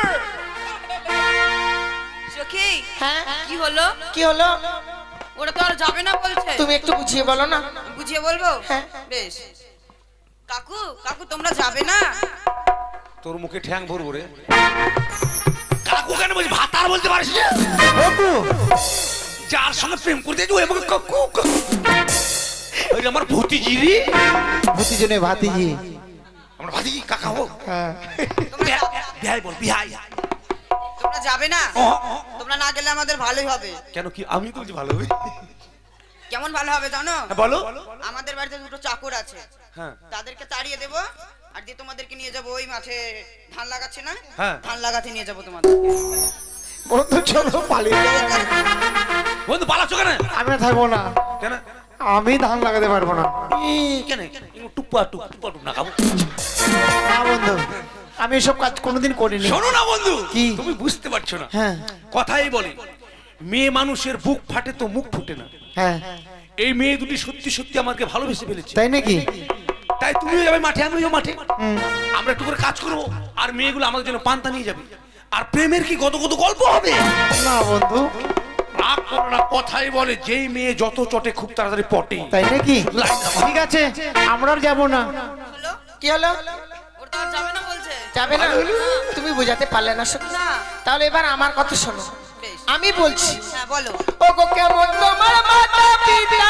Speaker 2: সখী
Speaker 1: হ্যাঁ,
Speaker 2: কি হলো?
Speaker 1: কি হলো?
Speaker 2: ওরা তো আর যাবে না বলছে।
Speaker 1: তুমি একটু বুঝিয়ে বলো না।
Speaker 2: বুঝিয়ে বলবো?
Speaker 1: হ্যাঁ।
Speaker 2: বেশ। কাকু কাকু তোমরা যাবে না?
Speaker 3: তোর মুখে ঠ্যাং ভরবো রে। কাকু কেন বলছিস? ভাতার বলতে পারিস না?
Speaker 4: বাবু,
Speaker 3: যার সঙ্গে প্রেম করতে যাই আমাকে কাকু কাকু। ওই যে আমার ভতিজিরি।
Speaker 4: ভতিজনে ভাতিজি।
Speaker 3: আমার ভাতিজি কাকা হোক।
Speaker 4: হ্যাঁ।
Speaker 2: তোমরা যা-
Speaker 3: বিহাই বল, বিহাই।
Speaker 2: তোমরা যাবে না?
Speaker 3: ও, ও,
Speaker 2: তোমরা না গেলে আমাদের ভালোই হবে।
Speaker 3: কেন কি আমি তো বলছি ভালো হবে।
Speaker 2: কেমন ভালো হবে জানো?
Speaker 3: হ্যাঁ, বলো।
Speaker 2: আমাদের বাড়িতে দুটো চাকর আছে,
Speaker 3: হ্যাঁ।
Speaker 2: তাদেরকে তাড়িয়ে দেবো আর দিয়ে তোমাদেরকে নিয়ে যাবো ওই মাঠে ধান লাগাচ্ছে না,
Speaker 3: হ্যাঁ।
Speaker 2: ধান লাগাতে নিয়ে যাবো তোমাদের।
Speaker 4: বন্ধু চলো পালিয়ে যাই।
Speaker 3: বন্ধু পালাচ্ছ কেন?
Speaker 4: আমি আর থাকবো না,
Speaker 3: কেন?
Speaker 4: আমি ধান লাগাতে পারবো না।
Speaker 3: ই, কেন? টুপা টুপ টুপা টুপ না খাবো।
Speaker 4: না বন্ধু, আমি এসব কাজ কোনোদিন করিনি।
Speaker 3: শোনো না বন্ধু,
Speaker 4: কি?
Speaker 3: তুমি বুঝতে পারছো না।
Speaker 4: হ্যাঁ
Speaker 3: কথাই বলে মেয়ে মানুষের বুক ফাটে তো মুখ ফুটে না।
Speaker 4: হ্যাঁ,
Speaker 3: এই মেয়ে দুটি সত্যি সত্যি আমাকে ভালোবেসে ফেলেছে।
Speaker 4: তাই নাকি?
Speaker 3: তাই তুমিও যাবে মাঠে, আমিও মাঠে।
Speaker 4: হুম।
Speaker 3: আমরা একটু করে কাজ করবো আর মেয়েগুলো আমাদের জন্য পান্তা নিয়ে যাবে। আর প্রেমের কি কত কত গল্প হবে।
Speaker 4: না বন্ধু,
Speaker 3: রাগ করো না, কথাই বলে যেই মেয়ে যত চটে খুব তাড়াতাড়ি পটে।
Speaker 4: তাই নাকি?
Speaker 3: লাইন দাও।
Speaker 4: ঠিক আছে, আমরা আর যাবো না।
Speaker 2: হলো?
Speaker 1: কি হলো?
Speaker 2: ওরা তো আর যাবে না বলছে।
Speaker 1: যাবে না? তুমি বুঝাতে পারলে না সখী।
Speaker 2: না।
Speaker 1: তাহলে এবার আমার কথা শোনো,
Speaker 2: বেশ।
Speaker 1: আমি বলছি।
Speaker 2: হ্যাঁ বলো।
Speaker 1: ও গো কেমন তোমার মাতা পিতা,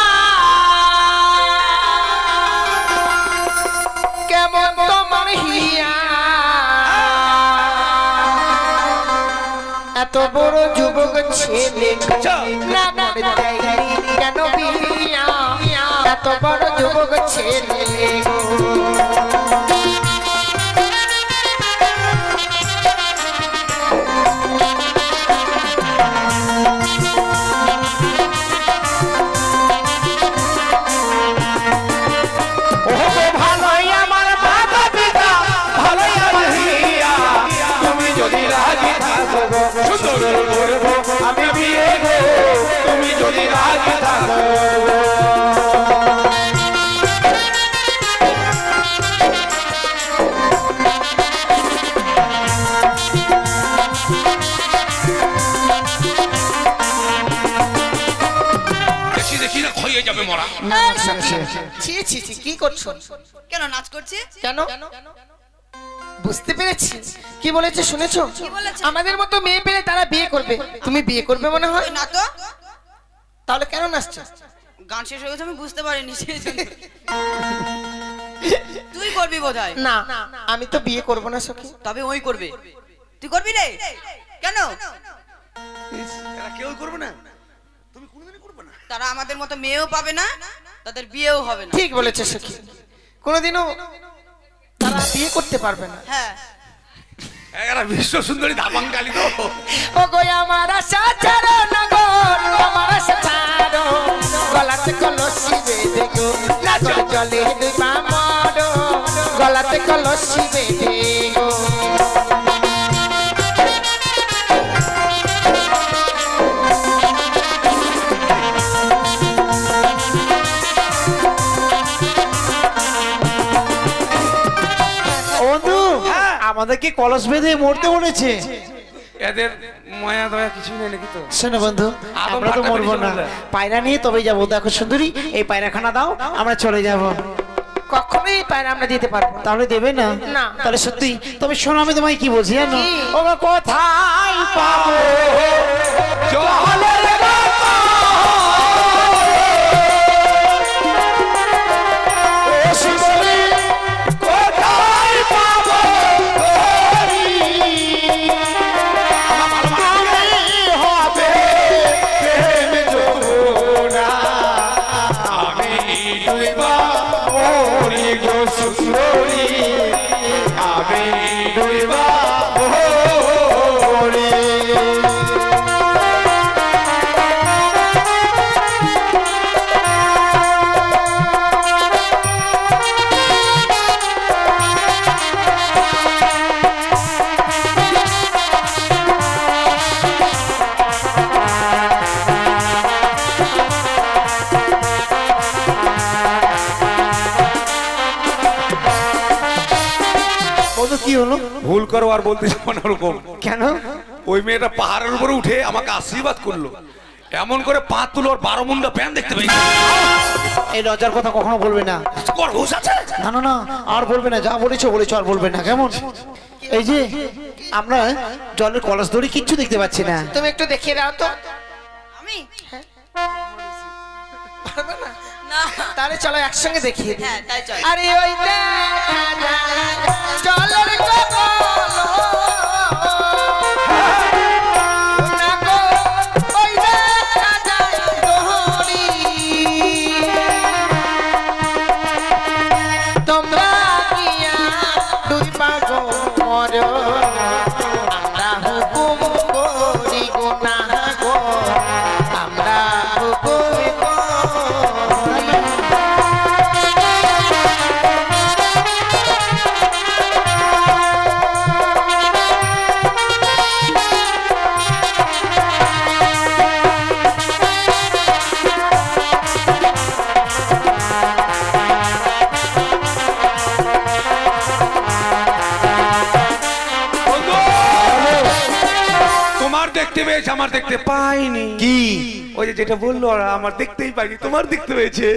Speaker 1: কেমন তোমার হিয়া, এত বড় যুবক ছেলে না করে দেয়নি কেন বিয়া, এত বড় যুবক ছেলে গো।
Speaker 3: ভালোই আমার মাতা পিতা, ভালোই আমার হিয়া, তুমি যদি রাজি থাকো সুন্দর করবো আমি বিয়ে গো, তুমি যদি রাজি থাকো। দেখি দেখি না খইয়ে যাবে মরা।
Speaker 1: ছি ছি ছি, কি করছো?
Speaker 2: কেন নাচ করছি?
Speaker 1: কেন? বুঝতে পেরেছি কি বলেছে, শুনেছো?
Speaker 2: কি বলেছে?
Speaker 1: আমাদের মতো মেয়ে পেলে তারা বিয়ে করবে, তুমি বিয়ে করবে মনে হয়?
Speaker 2: ওই না তো,
Speaker 1: তাহলে কেন নাচছো?
Speaker 2: গান শেষ হয়ে গেছে আমি বুঝতে পারিনি সেই জন্য। তুই করবি বোধহয়।
Speaker 1: না, আমি তো বিয়ে করব না সখী।
Speaker 2: তবে ওই করবে। তুই করবি রে? কেন?
Speaker 3: এরা কেউ করবে না, তুমি কোনোদিনই করবে না।
Speaker 2: তারা আমাদের মতো মেয়েও পাবে না, তাদের বিয়েও হবে না।
Speaker 1: ঠিক বলেছে সখী, কোনোদিনও তারা বিয়ে করতে পারবে না।
Speaker 2: হ্যাঁ।
Speaker 3: এরা বিশ্ব সুন্দরী ধামাঙ্গালি তো।
Speaker 1: ও গো আমার আশা ছাড়ো না গো, আমার আশা ছাড়ো, গলাতে কলসি বেঁধে গো, নাচল চলে দুই পা মরো, গলাতে কলসি বেঁধে গো।
Speaker 4: বন্ধু, আমাদেরকে কলস বেঁধে মরতে বলেছে।
Speaker 3: এদের মায়া দয়া কিছুই নেই নাকি তো?
Speaker 4: শোনো বন্ধু, আমরা তো মরবো না, পায়রা নিয়ে তবে যাবো। দেখো সুন্দরী, এই পায়রাখানা দাও, আমরা চলে যাব।
Speaker 1: কখনোই পায়রা আমরা দিতে পারবো না।
Speaker 4: তাহলে দেবে না?
Speaker 1: না।
Speaker 4: তাহলে সত্যি? তবে শোনো, আমি তোমায় কি বলছি জানো?
Speaker 1: কি?
Speaker 4: ও গো, কোথায় পাবো
Speaker 3: জলের মতো
Speaker 4: ও সুন্দরী,
Speaker 3: কোথায় পাবো তোরি?
Speaker 4: আমি হবে প্রেম যমুনা,
Speaker 3: আমি ডুবা মরি গো সুন্দরী, আমি
Speaker 4: বলো কি হলো?
Speaker 3: ভুল করো আর বলতে যাবো না ওরকম।
Speaker 4: কেন?
Speaker 3: ওই মেয়েটা পাহাড়ের উপরে উঠে আমাকে আশীর্বাদ করলো, এমন করে পাঁচ তুলো আর বারো মুন্ডা প্যান দেখতে পেয়েছি।
Speaker 4: এই লজ্জার কথা কখনো বলবে না।
Speaker 3: তোর হুঁশ আছে?
Speaker 4: না না না, আর বলবে না, যা বলেছো বলেছো, আর বলবে না, কেমন? এই যে আমরা জলের কলস দড়ি কিচ্ছু দেখতে পাচ্ছি না।
Speaker 1: তুমি একটু দেখিয়ে দাও তো।
Speaker 2: আমি
Speaker 1: পারবে না?
Speaker 2: না
Speaker 1: তাহলে চলো একসঙ্গে দেখিয়ে দিই।
Speaker 2: হ্যাঁ তাই চল।
Speaker 1: আরে ওই দেখা যায় জলের কলস, না গো, ওই দেখা যায় দড়ি। তোমরা গিয়া দুই পাগো মরো, আমরা হুকুম করি গো না গো, আমরা হুকুম করি।
Speaker 3: তোমার দেখতে পেয়েছে, আমার দেখতে পাইনি।
Speaker 4: কি?
Speaker 3: ওই যে যেটা বললো, আর আমার দেখতেই পাইনি, তোমার দেখতে পেয়েছে।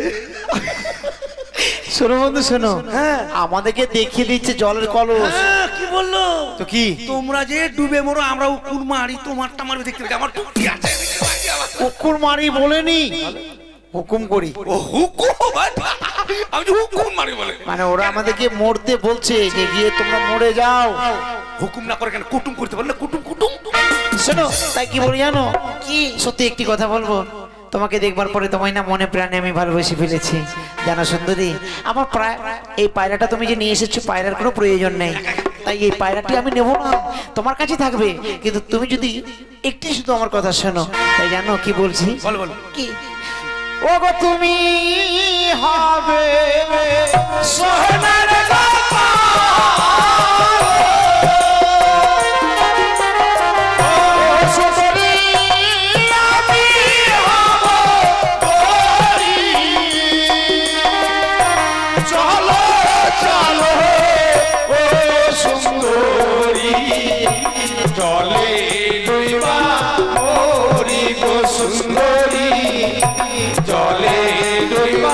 Speaker 4: শোনো বন্ধু শোনো, হ্যাঁ আমাদেরকে দেখিয়ে দিচ্ছে জলের কলস।
Speaker 3: হ্যাঁ, কি বললো?
Speaker 4: তো কি?
Speaker 3: তোমরা যে ডুবে মরো, আমরা উকুর মারি, তোমারটা মারবে দেখতে পেয়েছে। আমার টুকি আছে,
Speaker 4: কুকুর মারি বলেনি, হুকুম করি।
Speaker 3: ও হুকুম, আমি যে হুকুম মারি বলে।
Speaker 4: মানে ওরা আমাদেরকে মরতে বলছে যে গিয়ে তোমরা মরে যাও।
Speaker 3: হুকুম না করে কেন কুটুম করতে পারলে? কুটুম কুটুম।
Speaker 4: শোনো, তাই কি বলি জানো? কি? সত্যি একটি কথা বলবো, তোমাকে দেখবার পরে তোমায় না মনে প্রাণে আমি ভালোবেসে ফেলেছি, জানো সুন্দরী। আমার প্রায় এই পায়রাটা তুমি যে নিয়ে এসেছো, পায়রার কোনো প্রয়োজন নেই, তাই এই পায়রাটি আমি নেব না, তোমার কাছে থাকবে। কিন্তু তুমি যদি একটি শুধু আমার কথা শোনো, তাই জানো কি বলছি?
Speaker 3: বল বল।
Speaker 4: কি? ও গো তুমি হবে সোনার গল্প,
Speaker 3: জলে ডুবা মরি গো সুন্দরী, জলে ডুবা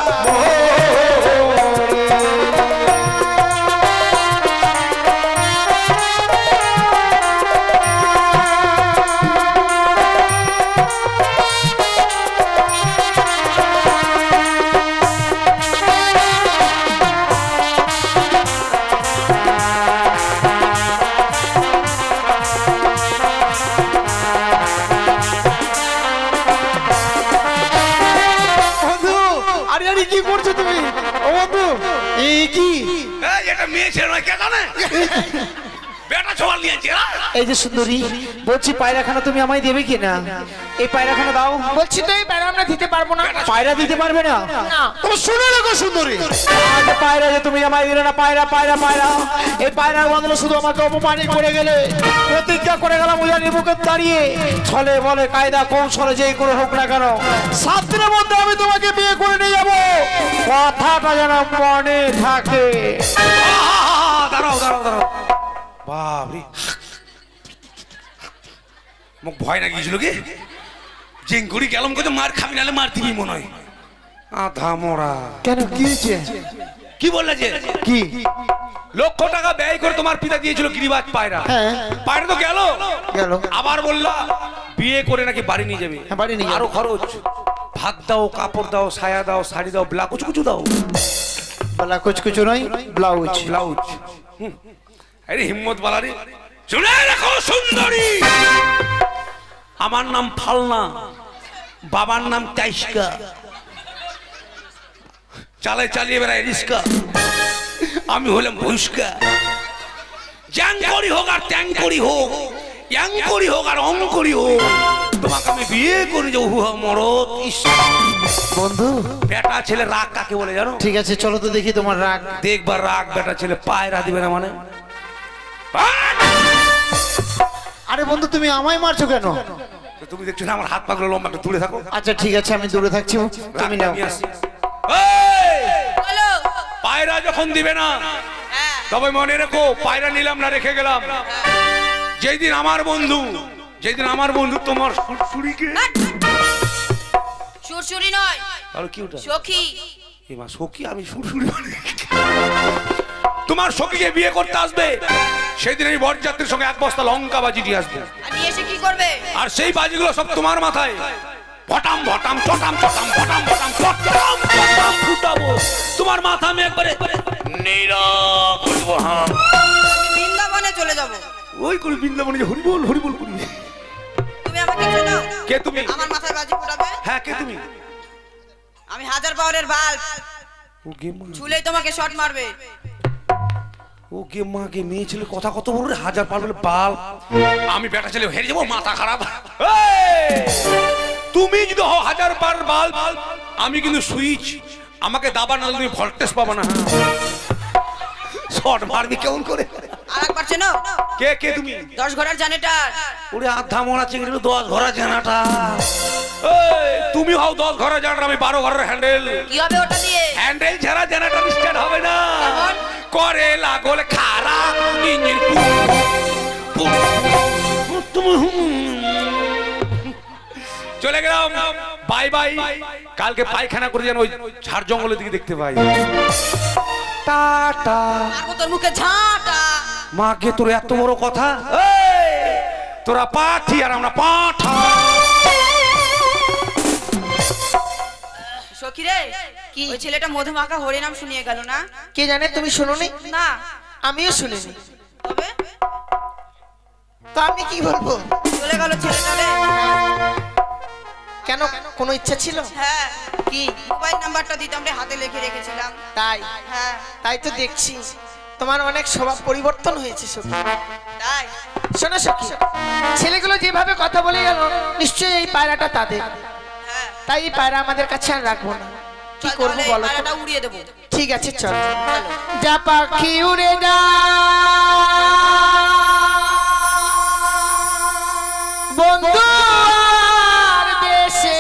Speaker 4: এই যে সুন্দরী, বলছি পায়রাখানা তুমি আমায় দেবে কিনা? এই পায়রাখানা দাও।
Speaker 1: বলছি তো এই পায়রা আমরা দিতে পারবো না।
Speaker 4: পায়রা দিতে পারবে না? তুমি শুনে রাখো সুন্দরী, আজ পায়রা যে তুমি আমায় দিলে না, পায়রা পায়রা পায়রা, এই পায়রার বদলে শুধু আমাকে অপমানই করে গেলে। প্রতিজ্ঞা করে গেলাম উজানি বুকে দাঁড়িয়ে, ছলে বলে কায়দা কৌশলে যেই করে হোক না কেন, সাত দিনের মধ্যে আমি তোমাকে বিয়ে করে নিয়ে যাবো, কথাটা যেন মনে থাকে।
Speaker 3: দাঁড়াও দাঁড়াও দাঁড়াও, বাবরে মুখ ভয় না গিয়েছিল কি? জিঙ্গুড়ি গেলাম কোথাও, মার খাবি নালে মার দিবি মনে হয়। আধা মোড়া।
Speaker 4: কেন কি হয়েছে?
Speaker 3: কি বললে যে?
Speaker 4: কি?
Speaker 3: লক্ষ টাকা ব্যয় করে তোমার পিতা দিয়েছিল গিরিবাজ পায়রা,
Speaker 4: হ্যাঁ
Speaker 3: পায়রা তো গেল
Speaker 4: গেল,
Speaker 3: আবার বললা বিয়ে করে নাকি বাড়ি নিয়ে যাবে।
Speaker 4: হ্যাঁ, বাড়ি নিয়ে যাবে।
Speaker 3: আরো খরচ, ভাত দাও, কাপড় দাও, ছায়া দাও, শাড়ি দাও, ব্লা কুচু কুচু দাও।
Speaker 4: বলা কুচকুচু নয়, ব্লাউজ।
Speaker 3: ব্লাউজ। আরে হিম্মত বালারে, শুনে রাখো সুন্দরী, আমার নাম ফালনা, বাবার নাম টাইস্কা, চালায় চালিয়ে বেড়ায় রিস্কা, আমি হলাম ভুস্কা। জ্যাংকরি হোক আর ট্যাংকরি হোক, ইয়াংকরি হোক আর অঙ্করি হোক, তোমাকে আমি বিয়ে করে যাবো। হুহা মরদ।
Speaker 4: বন্ধু,
Speaker 3: বেটা ছেলে রাগ কাকে বলে জানো?
Speaker 4: ঠিক আছে চলো তো দেখি তোমার রাগ।
Speaker 3: দেখবার রাগ বেটা ছেলে পায়রা দিবে না মানে?
Speaker 4: আরে বন্ধু, তুমি আমায় মারছো কেন?
Speaker 3: তুমি দেখছো না আমার হাত পাগুলো লম্বা, একটু দূরে থাকো।
Speaker 4: আচ্ছা ঠিক আছে, আমি দূরে থাকছি, তুমি নাও।
Speaker 3: পায়রা যখন দিবে না, তবে মনে রেখো পায়রা নিলাম না, রেখে গেলাম। যেই দিন আমার বন্ধু যেই দিন আমার বন্ধু তোমার সুরসুরিকে
Speaker 2: সুরসুরি নয়
Speaker 3: আর কি ওটা
Speaker 2: সখী
Speaker 3: এমা সখী আমি সুরসুরি তোমার সখীকে বিয়ে করতে আসবে সেই দিন এই বরযাত্রীর সঙ্গে এক বস্তা লঙ্কা বাজি দিয়ে আসবে।
Speaker 2: আর নিয়ে এসে কি করবে?
Speaker 3: আর সেই বাজিগুলো সব তোমার মাথায় ফটাম ফটাম চটাম চটাম ফটাম ফটাম ফটাম ফটাম ফুটাবো তোমার মাথা আমি একবারে নীরা করব। হ্যাঁ
Speaker 2: বৃন্দাবনে চলে যাব।
Speaker 3: ওই করে বৃন্দাবনে যে হরিবল হরিবল করবি।
Speaker 2: তুমি আমাকে চেনো?
Speaker 3: কে তুমি?
Speaker 2: আমার মাথায় বাজি ফোটাবে?
Speaker 3: হ্যাঁ কে তুমি?
Speaker 2: আমি হাজার পাওয়ারের বাল্ব।
Speaker 3: ও গেম
Speaker 2: ছুলেই তোমাকে শট মারবে।
Speaker 3: ও গেম মা গে মেয়ে ছেলে কথা কত বড় রে, হাজার পার বলে বাল। আমি বেটা ছেলে হেরে যাবো, মাথা খারাপ। তুমি যদি হও হাজার পার বাল, আমি কিন্তু সুইচ। আমাকে দাবা না তুমি ভোল্টেজ পাবা না। শট মারবি কেমন করে?
Speaker 2: আরেকবার চেনো?
Speaker 3: কে কে তুমি?
Speaker 2: দশ ঘোড়ার জানেটার।
Speaker 3: ওরে আধা মোড়া চিংড়ি দশ ঘোড়া জানাটা। তুমি হও দশ ঘোড়া জানাটা, আমি বারো ঘোড়ার হ্যান্ডেল।
Speaker 2: কি হবে ওটা দিয়ে?
Speaker 3: হ্যান্ডেল ছাড়া জানাটা স্টার্ট হবে না। করে লাগল খারা ইঞ্জিন চলে গেলাম। Bye bye. কালকে পায়খানা করে যেন ওই ঝাড় জঙ্গলের দিকে দেখতে পাই। টাটা।
Speaker 2: আর তোর মুখে ঝাঁটা।
Speaker 3: মাকে তোর এত বড় কথা? তোরা পাঠি আর আমরা পাঠা।
Speaker 2: সখী রে, কি ওই ছেলেটা মধুমাখা হরি নাম শুনিয়ে গেল না?
Speaker 4: কে জানে, তুমি শুনোনি?
Speaker 2: না
Speaker 4: আমিও শুনিনি।
Speaker 2: তবে
Speaker 4: তো আমি কি বলবো?
Speaker 2: চলে গেল ছেলেটা রে।
Speaker 4: কেন, কোনো ইচ্ছা ছিল?
Speaker 2: হ্যাঁ। কি? মোবাইল নাম্বারটা দিতাম রে, হাতে লিখে রেখেছিলাম।
Speaker 4: তাই?
Speaker 2: হ্যাঁ।
Speaker 4: তাই তো দেখছি তোমার অনেক স্বভাব পরিবর্তন হয়েছে সখী।
Speaker 2: তাই?
Speaker 4: শোনো সখী, ছেলেগুলো যেভাবে কথা বলে গেল নিশ্চয়ই এই পায়রাটা তাদের।
Speaker 2: হ্যাঁ।
Speaker 4: তাই এই পায়রা আমাদের কাছে আর রাখবো না। কি
Speaker 2: চল
Speaker 4: করবো
Speaker 2: তাহলে
Speaker 4: বলো তো?
Speaker 2: পায়রাটা উড়িয়ে দেবো।
Speaker 4: ঠিক আছে চল। যা পাখি উড়ে যা বন্ধু আর দেশে,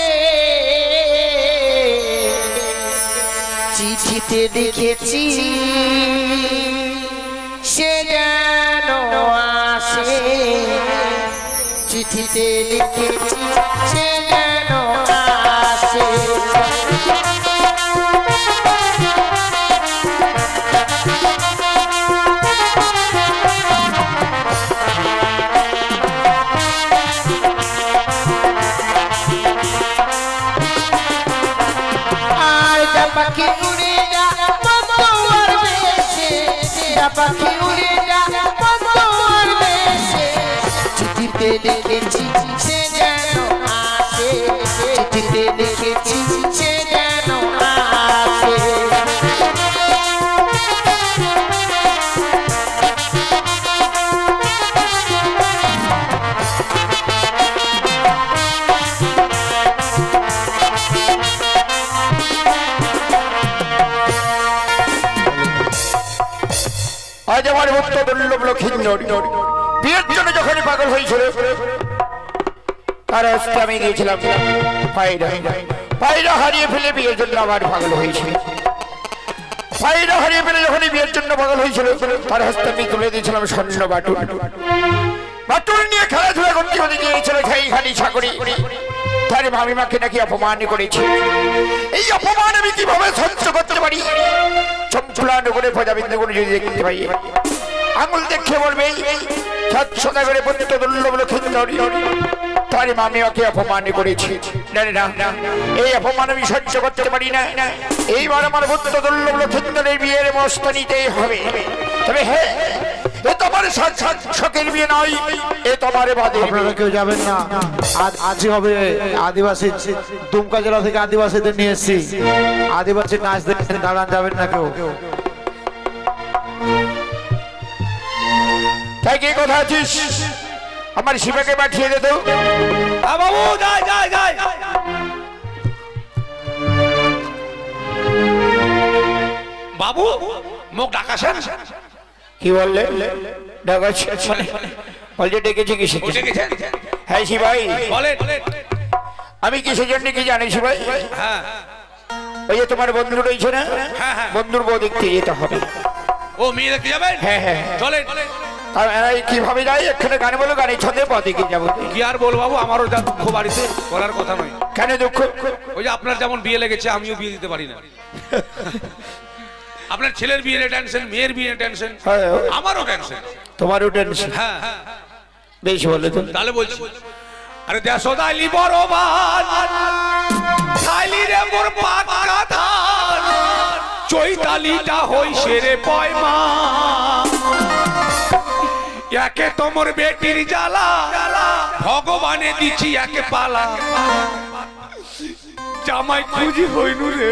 Speaker 4: চিঠিতে দেখেছি সে যেন আসে, চিঠিতে লিখেছি সে যেন আসে। পাখি উড়ে যা বন্ধুয়ার দেশে, পাখি উড়ে যা বন্ধুয়ার দেশে, চিঠিতে লিখেছি সে যেন আসে, চিঠিতে লিখেছি সে যেন আসে।
Speaker 1: আজ আমার ভক্ত দুর্লভ লক্ষিন্দর বিয়ের জন্য যখনই পাগল হয়েছিল, তার হস্তে আমি গিয়েছিলাম পায়রা। পায়রা হারিয়ে ফেলে বিয়ের জন্য আবার পাগল হয়েছিল। পায়রা হারিয়ে ফেলে যখনই বিয়ের জন্য পাগল হয়েছিল, তার হস্তে আমি তুলে দিয়েছিলাম স্বর্ণ বাটুল। বাটুল নিয়ে খেলাধুলা করতে হতে গিয়েছিল সেই খালি ছাগরি। তার মামিমাকে নাকি অপমান করেছে। এই অপমান আমি কিভাবে সহ্য করতে পারি? চম্পলানগরে প্রজাবিন্দুগুলো যদি দেখতে পাই, আঙুল দেখে বলবে সদাগরে পতিত দুর্লভ লক্ষিন্দর তার মামিমাকে অপমান করেছে। না না, এই অপমান আমি সহ্য করতে পারি না। এইবার আমার পতিত দুর্লভ লক্ষিন্দরের বিয়ের মস্ত নিতেই হবে। তবে হ্যাঁ, এ তোমার শখের বিয়ে নয়, এ তোমার বাদে।
Speaker 6: আপনারা কেউ যাবেন না, আজ আজই হবে। আদিবাসী দুমকা জেলা থেকে আদিবাসীদের নিয়ে এসেছি। আদিবাসী নাচ দেখতে দাঁড়ান, যাবেন না কেউ।
Speaker 1: তাই কি কথা আছিস? আমার শিবাকে পাঠিয়ে দে তো।
Speaker 3: বাবু যাই যাই যাই। বাবু মুখ ডাকাছেন?
Speaker 1: কি বললে? ডাকাচ্ছে বলছে ডেকেছে কিসে? হ্যাঁ শিবাই
Speaker 3: বলেন।
Speaker 1: আমি কিসের জন্য কি জানি শিবাই?
Speaker 3: হ্যাঁ
Speaker 1: ওই যে তোমার বন্ধু রয়েছে না,
Speaker 3: হ্যাঁ, হ্যাঁ।
Speaker 1: বন্ধুর বউ দেখতে যেতে হবে।
Speaker 3: ও মেয়ে দেখতে যাবেন?
Speaker 6: হ্যাঁ হ্যাঁ
Speaker 3: চলেন।
Speaker 6: আর এই কিভাবে যাই? এখানে গান বলো, গানের ছন্দে পথে কি যাবো?
Speaker 3: কি আর বল বাবু, আমারও যা দুঃখ বাড়িতে বলার কথা নয়।
Speaker 6: কেন দুঃখ?
Speaker 3: ওই যে আপনার যেমন বিয়ে লেগেছে আমিও বিয়ে দিতে পারি না। আপনার ছেলের বিয়ে টেনশন, মেয়ের বিয়ে টেনশন, আমারও টেনশন।
Speaker 6: তোমারও টেনশন?
Speaker 3: হ্যাঁ
Speaker 6: বেশ বলে তো।
Speaker 3: তাহলে বলছি, আরে দেশো দাইলি বড় বান খাইলি রে মোর পাকা ধান, চৈতালিটা হইছে রে পয়মা, একে তোমার বেটির জ্বালা ভগবানে দিছি একে পালা, জামাই খুঁজি হইনু রে।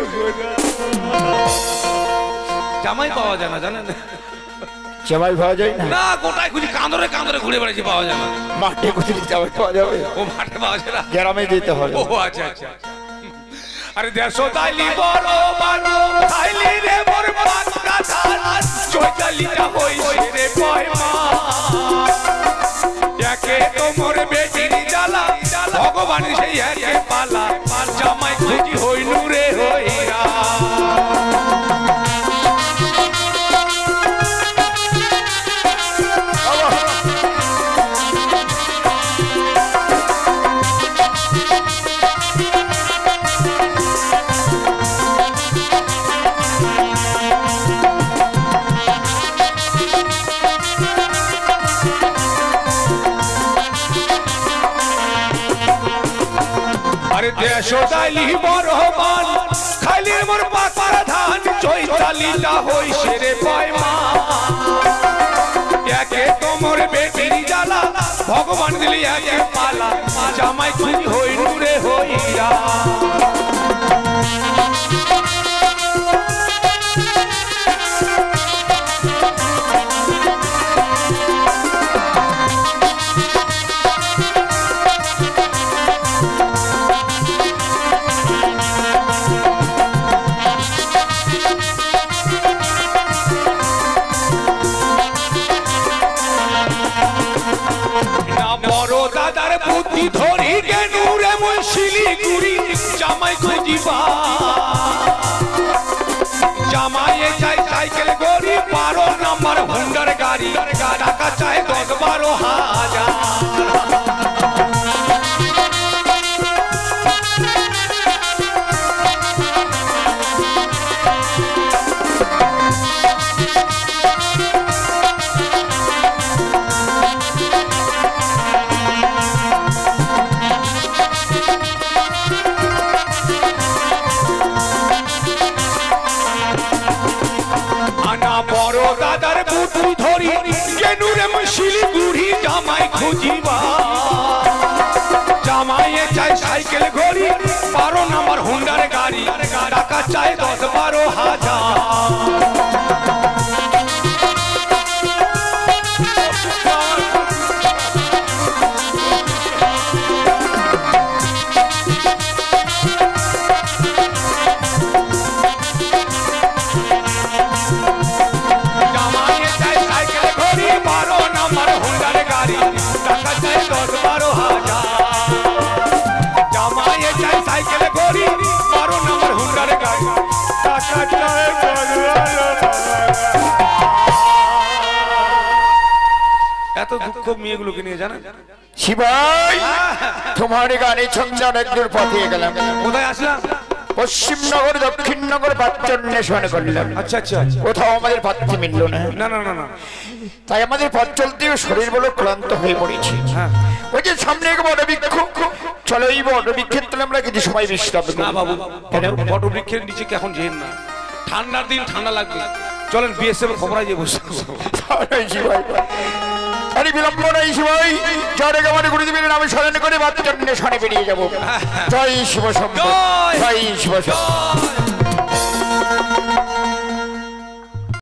Speaker 3: জামাই পাওয়া যায় না জানেন?
Speaker 6: জামাই পাওয়া যায় না?
Speaker 3: না, গোটায় খুঁজি, কাঁদরে কাঁদরে ঘুরে বেড়াচ্ছি, পাওয়া যায় না।
Speaker 6: মাঠে খুঁজি জামাই পাওয়া যাবে?
Speaker 3: ও মাঠে পাওয়া যায় না,
Speaker 6: গ্রামে যেতে হবে।
Speaker 3: ও আচ্ছা আচ্ছা। আরে দেশো দাইলি বড় বানো খাইলি রে মোর পাকা ধান, চৈতালিটা হইছে রে পয়মা, একে তোমার বেটির জ্বালা ভগবান সেই একে পালা, জামাই খুঁজি হইনু রে হইরা। আরে দেশো দাইলি বড় বান খাইলি মোর পাকার ধান, চৈতালিটা হইছে রে পয়মা, একে তোমার বেটির জ্বালা ভগবান দিলি একে পালা, জামাই খুঁজি হইনু রে হইরা। বুদ্ধি ধরি গেনু রে মই শিলিগুড়ি, জামাই খুঁজিবা, জামাইয়ে চাই সাইকেল গড়ি, বারো নাম্বার হুন্ডার গাড়ি, টাকা চাই দশ বারো হাজার। শিলিগুড়ি জামাই খুঁজিবা, জামাইয়ে চাই সাইকেল ঘড়ি, বারো নাম্বার হুন্ডার গাড়ি, টাকা চাই দশ বারো হাজার। এত দুঃখ মেয়েগুলোকে নিয়ে জানেন?
Speaker 6: শিবাই, তোমার গানে ছন্দ অনেকদূর পথে গেলাম।
Speaker 3: কোথায় আসলাম?
Speaker 6: পশ্চিমনগর দক্ষিণনগর পাত্র অন্বেষণ করলাম।
Speaker 3: আচ্ছা আচ্ছা।
Speaker 6: কোথাও আমাদের পাত্র মিলল না।
Speaker 3: না না না না,
Speaker 6: তাই আমাদের পথ চলতে শরীর বড় ক্লান্ত হয়ে পড়েছে। ওই যে সামনে এক বড় বৃক্ষ, চলো এই বড় বৃক্ষের তলে আমরা কিছু সময় বিশ্রাম করি।
Speaker 3: না বাবু, বড় বৃক্ষের নিচে এখন যেন না, ঠান্ডার দিন ঠান্ডা লাগবে, চলেন বিএসএফ খবরায় যে বসে। আরে বিলম্ব নাই শিবাই, যারে গামারে গুরুদেবের নামে স্মরণ করে বাচ্চা নিয়ে সনে বেরিয়ে যাবো। জয় শিব শম্ভু, জয় শিব শম্ভু।